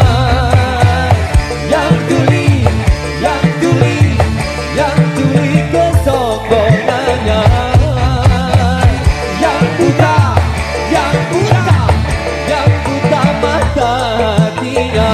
yang tuli, yang tuli, yang tuli kesombongannya. Yang buta, yang buta, yang buta mata hatinya,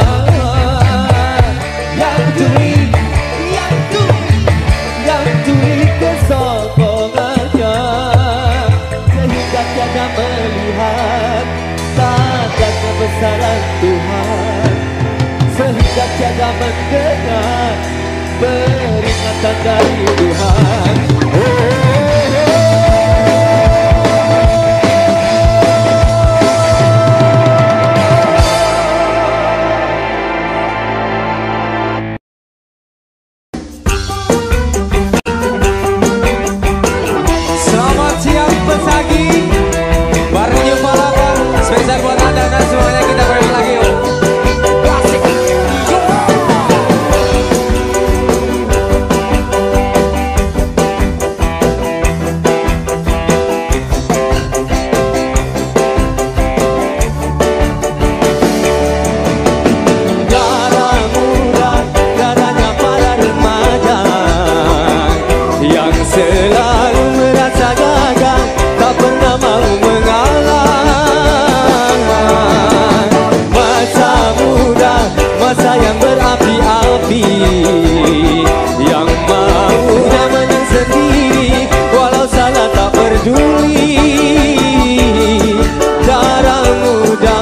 yang tuli, yang tuli, yang tuli kesombongannya, sehingga tiada melihat tanda kebesaran Tuhan, sehingga tiada mendengar peringatan dari Tuhan. Selamat siang Pesagi, bareng New Palapa, spesial buat Anda dan semuanya, kita goyang lagi yuk. Asik. Darah muda, darahnya para remaja yang selalu merasa gagal, tak pernah mau mengalah. Masa muda, masa yang berapi-api, yang maunya menang sendiri, walau salah tak peduli. Darah muda.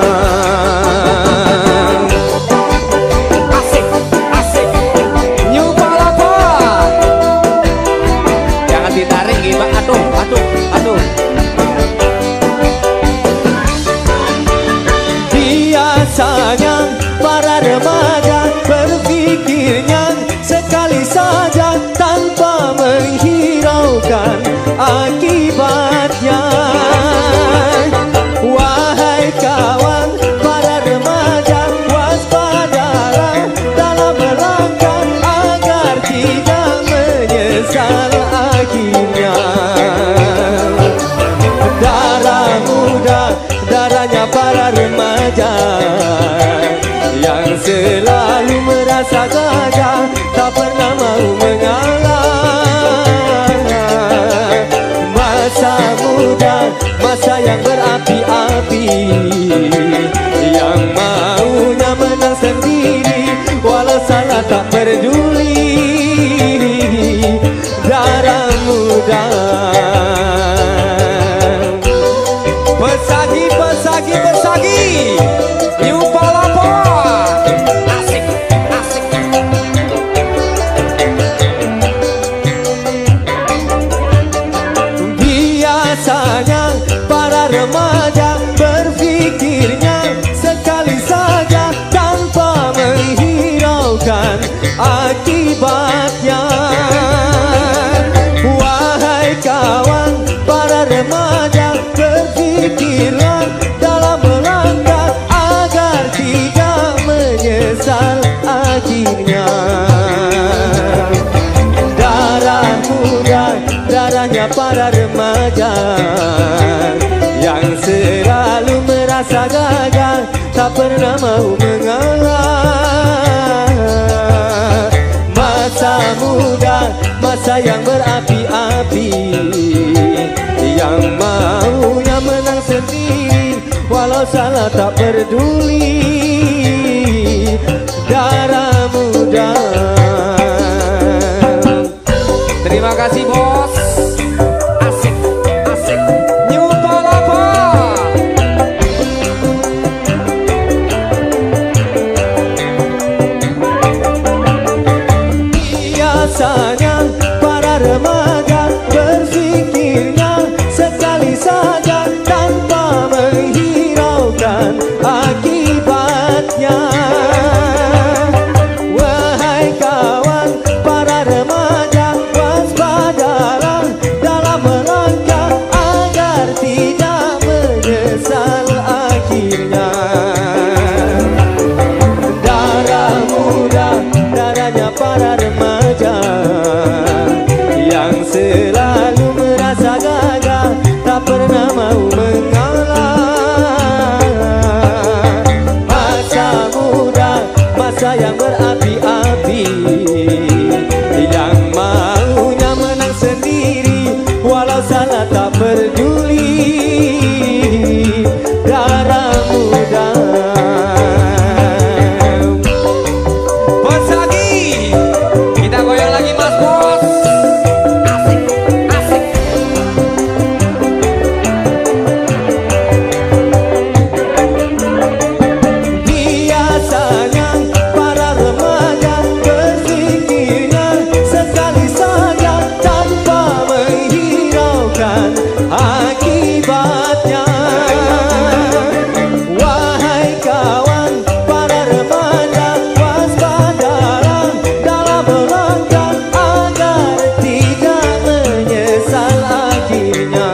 Asik, asik. New Palapa. Jangan ditarik gimana, aduh, aduh, aduh. Biasanya para remaja berpikirnya sekali saja tanpa menghiraukan akibatnya. Wahai kawan para remaja, waspadalah dalam melangkah agar tidak menyesal akhirnya. Darah muda, darahnya para remaja yang selalu merasa gagal, tak pernah mau mengalah. Masa muda, masa yang berapi-api, yang maunya menang sendiri, walau salah tak peduli. Darah muda. Pesagi, pesagi, pesagi, New Palapa. Asik, asik. Biasanya para remaja berpikirnya sekali saja tanpa menghiraukan akibatnya. Wahai kawan para remaja, berpikirlah dalam melangkah agar tidak menyesal akhirnya. Darah muda, darahnya para remaja yang selalu merasa gagal, tak pernah mau mengalah. masa yang berapi-api, yang maunya menang sendiri, walau salah tak peduli. Darah muda. Terima kasih bos. Asik, asik. New Palapa. Biasanya para remaja berpikirnya sekali saja tanpa menghiraukan akibatnya. Wahai kawan para remaja, waspadalah dalam melangkah agar tidak menyesal akhirnya. Darah muda, darahnya para remaja yang selalu merasa gagah, tak pernah mau mengalah. Masa muda, masa yang berapi-api, yang maunya menang sendiri, walau salah tak peduli. Darah muda. Bos lagi. Kita goyang lagi mas bos. Asik, asik. Biasanya para remaja berpikirnya sekali saja tanpa menghiraukan akibatnya. Wahai kawan para remaja, waspadalah dalam melangkah agar tidak menyesal akhirnya.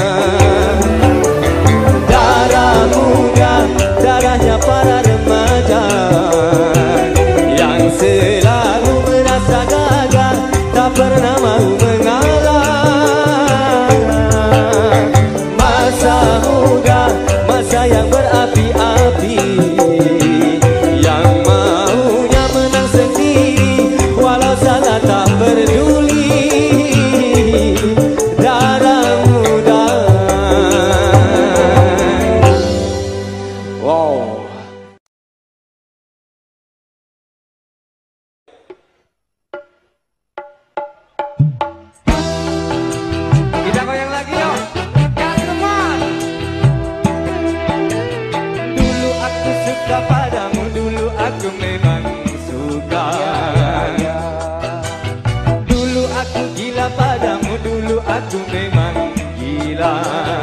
Darah muda, darahnya para remaja yang selalu merasa gagah, tak pernah mau mengalah. Masa muda, masa yang berapi-api, yang maunya menang sendiri, walau salah tak peduli. Darah muda. Wow. Kita goyang lagi yuk. Gas teman. Dulu aku suka padamu, dulu aku memang suka. Dulu aku gila padamu, dulu aku memang gila.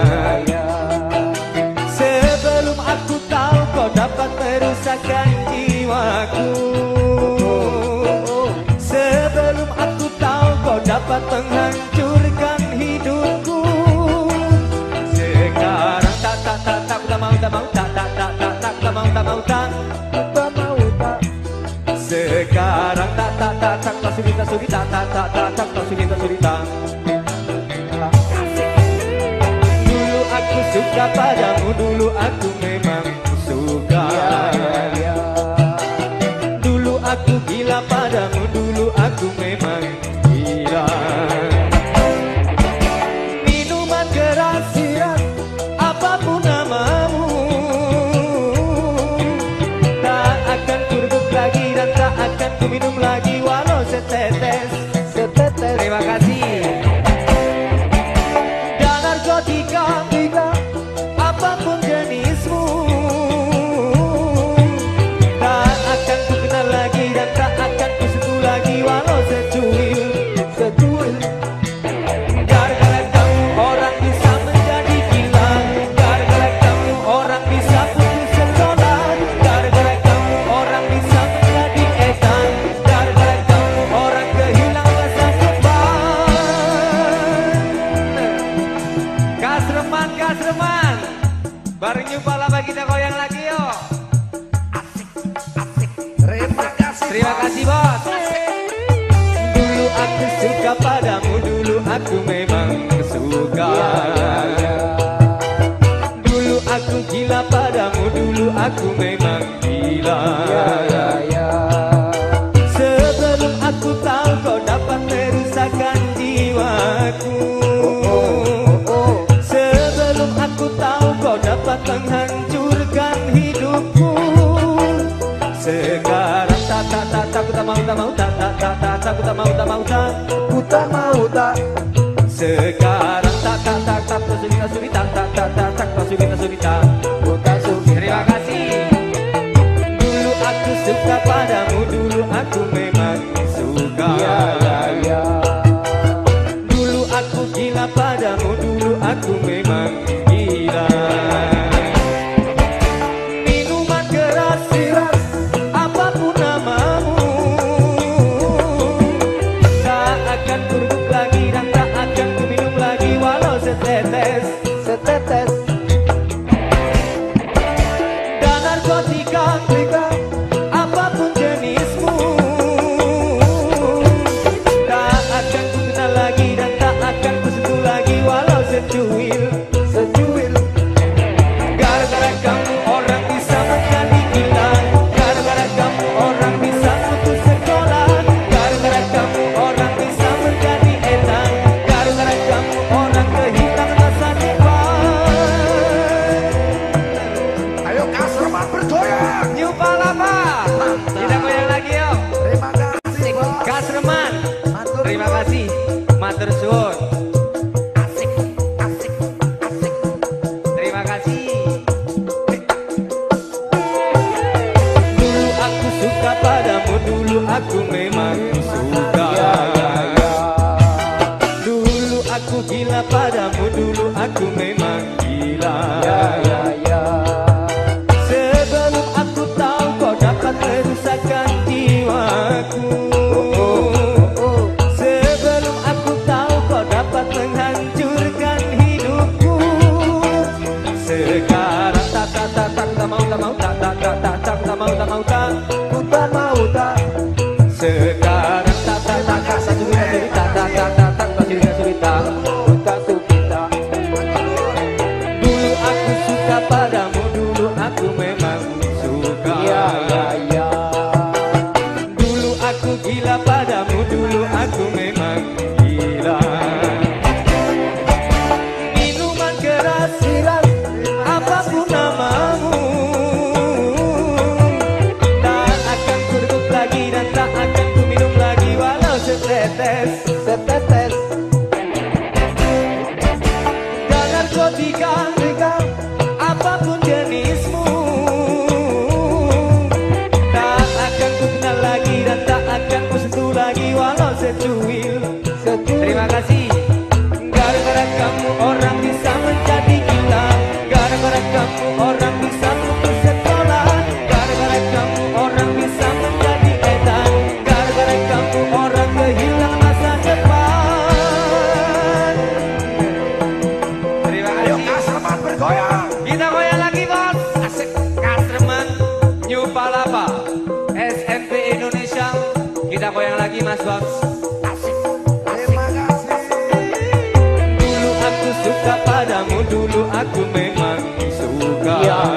Sebelum aku tahu kau dapat merusakkan jiwaku, sebelum aku tahu kau dapat menghancurkan hidupku. Sekarang tak mau tak mau tak mau tak mau tak. Sekarang tak sulit tak sulit tak. Dulu aku suka padamu, dulu aku memang suka. Dulu aku gila padamu, dulu aku memang gila. Minuman keras, apapun namamu, tak akan kurebut lagi dan tak akan ku minum lagi walau setetes. Terima kasih. Dan narkotika, apapun jenismu, tak akan ku kenal lagi dan tak akan ku sentuh lagi walau secuil. Gara-gara kamu orang bisa menjadi gila, gara-gara kamu orang bisa putus sekolah, gara-gara kamu orang bisa menjadi edan, gara-gara kamu orang kehilangan rasa beban. Gas reman. Bareng New Palapa kita goyang lagi yuk. Asik, asik. Terima kasih bos. Dulu aku suka padamu, dulu aku memang suka. Dulu aku gila padamu, dulu aku memang gila. Sebelum aku tahu kau dapat merusakkan Sekarang tak ku tak mau tak ku tak mau ku tak mau tak. Sekarang tak suri tak suri ku tak suri. Terima kasih. Dulu aku suka padamu, dulu aku memang suka. Dulu aku gila padamu, dulu aku memang gila. Minuman keras, apapun namamu, tak akan ku rebut lagi dan tak akan ku minum lagi walau setetes. Dan narkotika, apapun jenismu, tak akan ku kenal lagi dan tak akan ku sentuh lagi walau secuil. Gara-gara kamu orang bisa menjadi gila, gara-gara kamu orang bisa putus sekolah, gara-gara kamu orang bisa menjadi enak, gara-gara kamu orang kehilangan masa depan. Ayo Kasreman bergoyang. New Palapa. Kita goyang lagi yuk. Terima kasih bos. Kasreman. Terima kasih. Matur suwun. Asik. Terima kasih. Dulu aku suka padamu, dulu aku memang suka. Dulu aku gila padamu, dulu aku memang gila. Sebelum aku tahu kau dapat merusakkan jiwaku, sebelum aku tahu kau dapat menghancurkan hidupku. Sekarang tak mau tak. Sekarang tak Dulu aku suka padamu, dulu aku memang suka. Dulu aku gila padamu, dulu aku memang gila. Minuman keras, apapun namamu, tak akan ku rebut lagi dan tak akan ku minum lagi walau setetes. Dan narkotika, apapun jenismu, tak akan ku kenal lagi dan tak akan ku sentuh lagi walau secuil. Terima kasih. Gara-gara kamu orang bisa menjadi gila, gara-gara kamu orang bisa putus sekolah, gara-gara kamu orang bisa menjadi edan, gara-gara kamu orang kehilangan masa depan. Terima Ayo kasih. Kasreman bergoyang. Kita goyang lagi bos. Asik. Kasreman New Palapa SMP Indonesia. Kita goyang lagi mas bos. Terima kasih. Dulu aku suka padamu, dulu aku memang suka.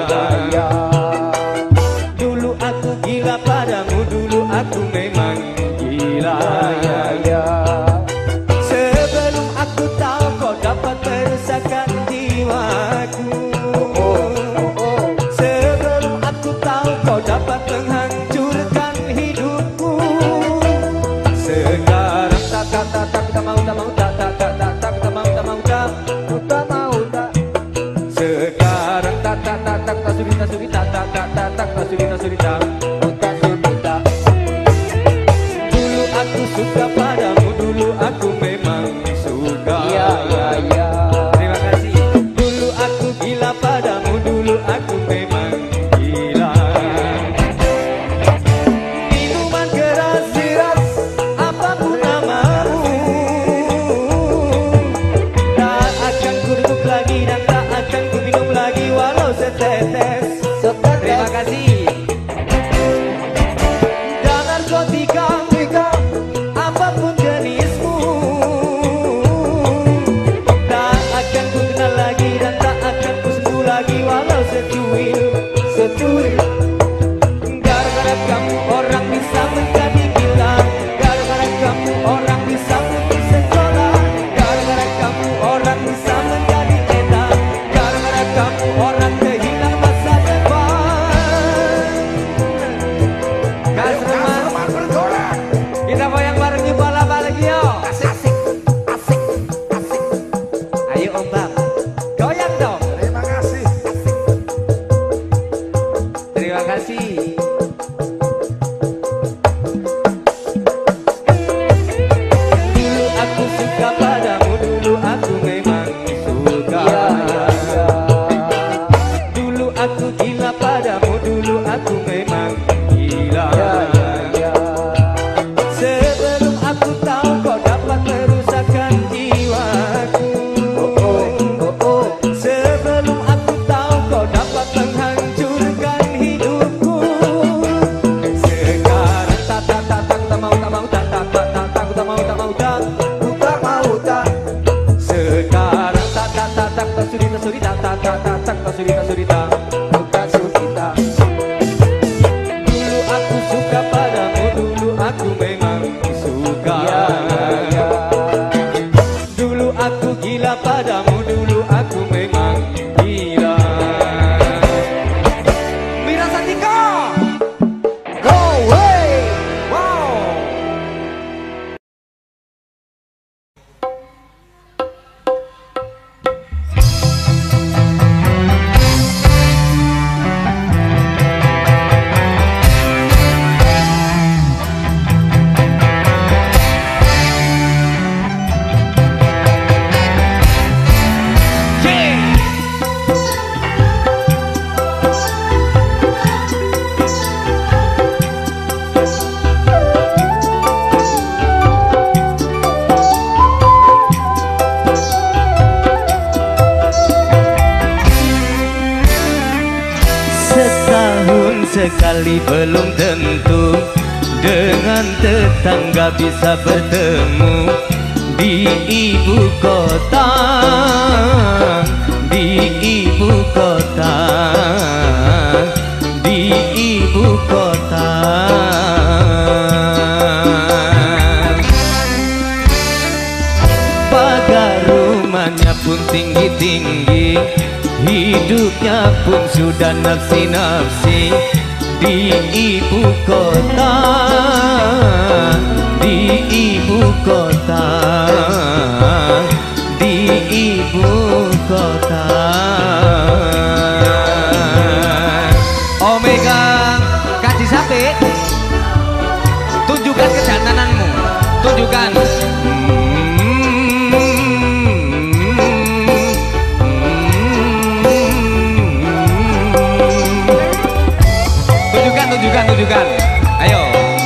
Dulu aku gila padamu, dulu aku memang gila. Sebelum aku tahu kau dapat merusakkan jiwaku, sebelum aku tahu kau dapat menghancurkan hidupku. Sekarang tak mau tak. Sekarang tak suri tak. Dulu aku suka padamu, dulu aku memang suka. Terima kasih. Dulu aku gila padamu, dulu aku memang gila. Minuman keras, apapun namamu, tak akan ku rebut lagi dan tak akan ku minum lagi walau setetes. Terima kasih. Dan narkotika, apapun jenismu, tak akan ku kenal lagi dan tak akan ku sentuh lagi walau secuil. Gara-gara kamu orang bisa menjadi gila, gara-gara kamu orang bisa putus sekolah, gara-gara kamu orang bisa menjadi edan, gara-gara kamu orang kehilangan masa depan. Terima kasih. Dulu aku suka padamu, dulu aku memang suka. Dulu aku gila padamu, dulu aku memang gila. Sebelum aku tahu kau dapat merusakkan jiwaku. Sebelum aku tahu kau dapat menghancurkan hidupku. Sekarang tak mau tak sekarang tak sudi tak. Dulu aku suka padamu, dulu aku memang suka. Dulu aku gila padamu, dulu aku memang gila. Mira Santika, go away. Wow. Setahun sekali belum tentu dengan tetangga bisa bertemu di ibu kota, di ibu kota, di ibu kota. Pagar rumahnya pun tinggi-tinggi, hidupnya pun sudah nafsi-nafsi di ibu kota, di ibu kota, di ibu kota. Omega, kasih sampai. Tunjukkan kejantananmu. Tunjukkan. Tunjukkan. Ayo.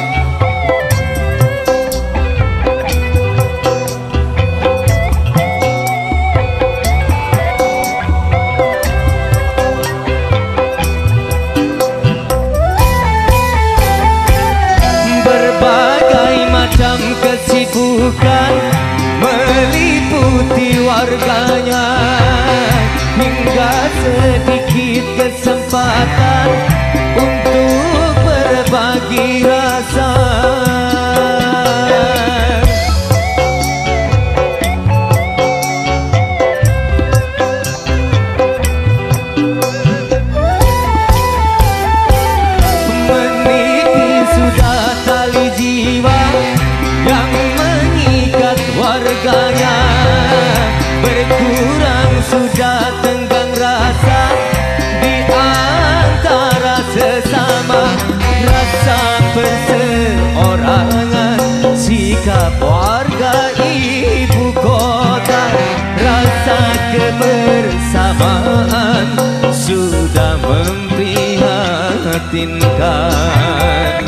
Berbagai macam kesibukan meliputi warganya, hingga sedikit kesempatan untuk berbagi rasa. Meniti sudah tali jiwa yang mengikat warganya, berkurang sudah tenggang rasa di antara sesama. Rasa perseorangan, sikap warga ibu kota, rasa kebersamaan sudah memprihatinkan.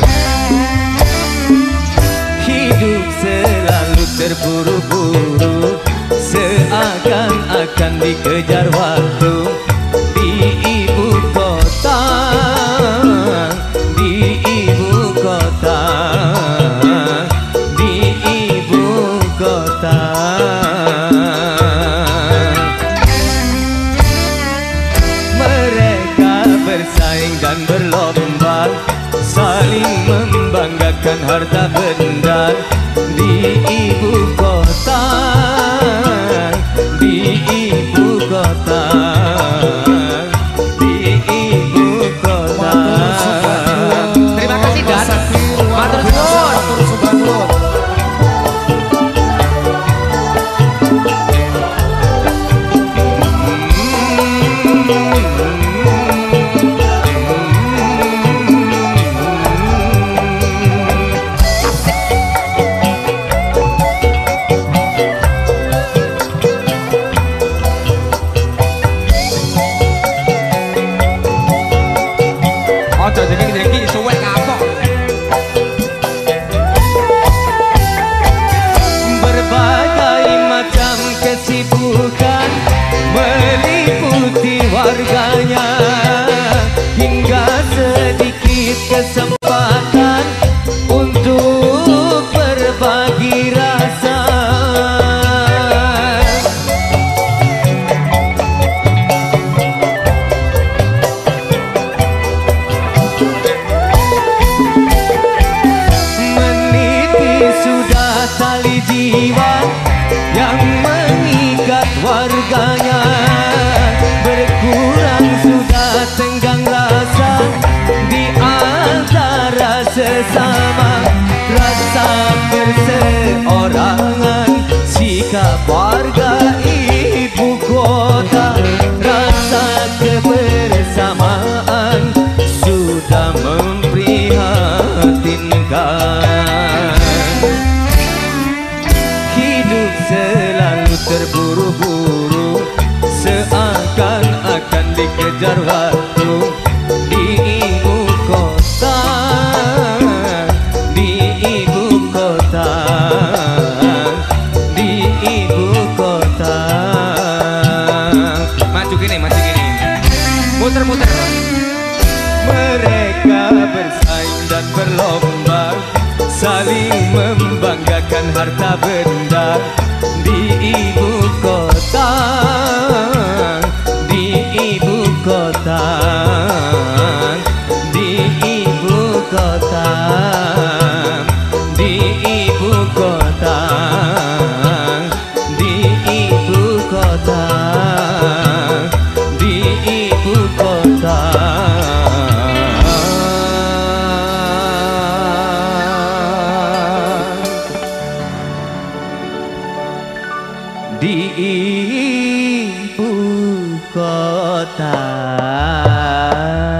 Hidup selalu terburu-buru, seakan-akan dikejar waktu di ibu kota, di ibu kota, di ibu kota. Mereka bersaing dan berlomba, saling membanggakan harta benda di ibu kota, di ibu kota, di ibu kota. Terima kasih Dan. Matur suwun. Ojo jengking suwe kapok. Berbagai macam kesibukan meliputi warganya, hingga sedikit kesempatan untuk berbagi rasa. Meniti sudah tali jiwa yang mengikat warganya, berkurang sudah tenggang rasa di antara sesama, rasa perseorangan sikap warga ibu kota, rasa kebersamaan sudah memprihatinkan. Hidup selalu terburu-buru, seakan-akan dikejar waktu di ibu kota, di ibu kota, di ibu kota. Maju gini, muter-muter. Mereka bersaing dan berlomba, saling membanggakan harta benda di ibu kota, di ibu kota, di ibu kota, di ibu kota, di ibu kota, di ibu kota. Di ibu kota.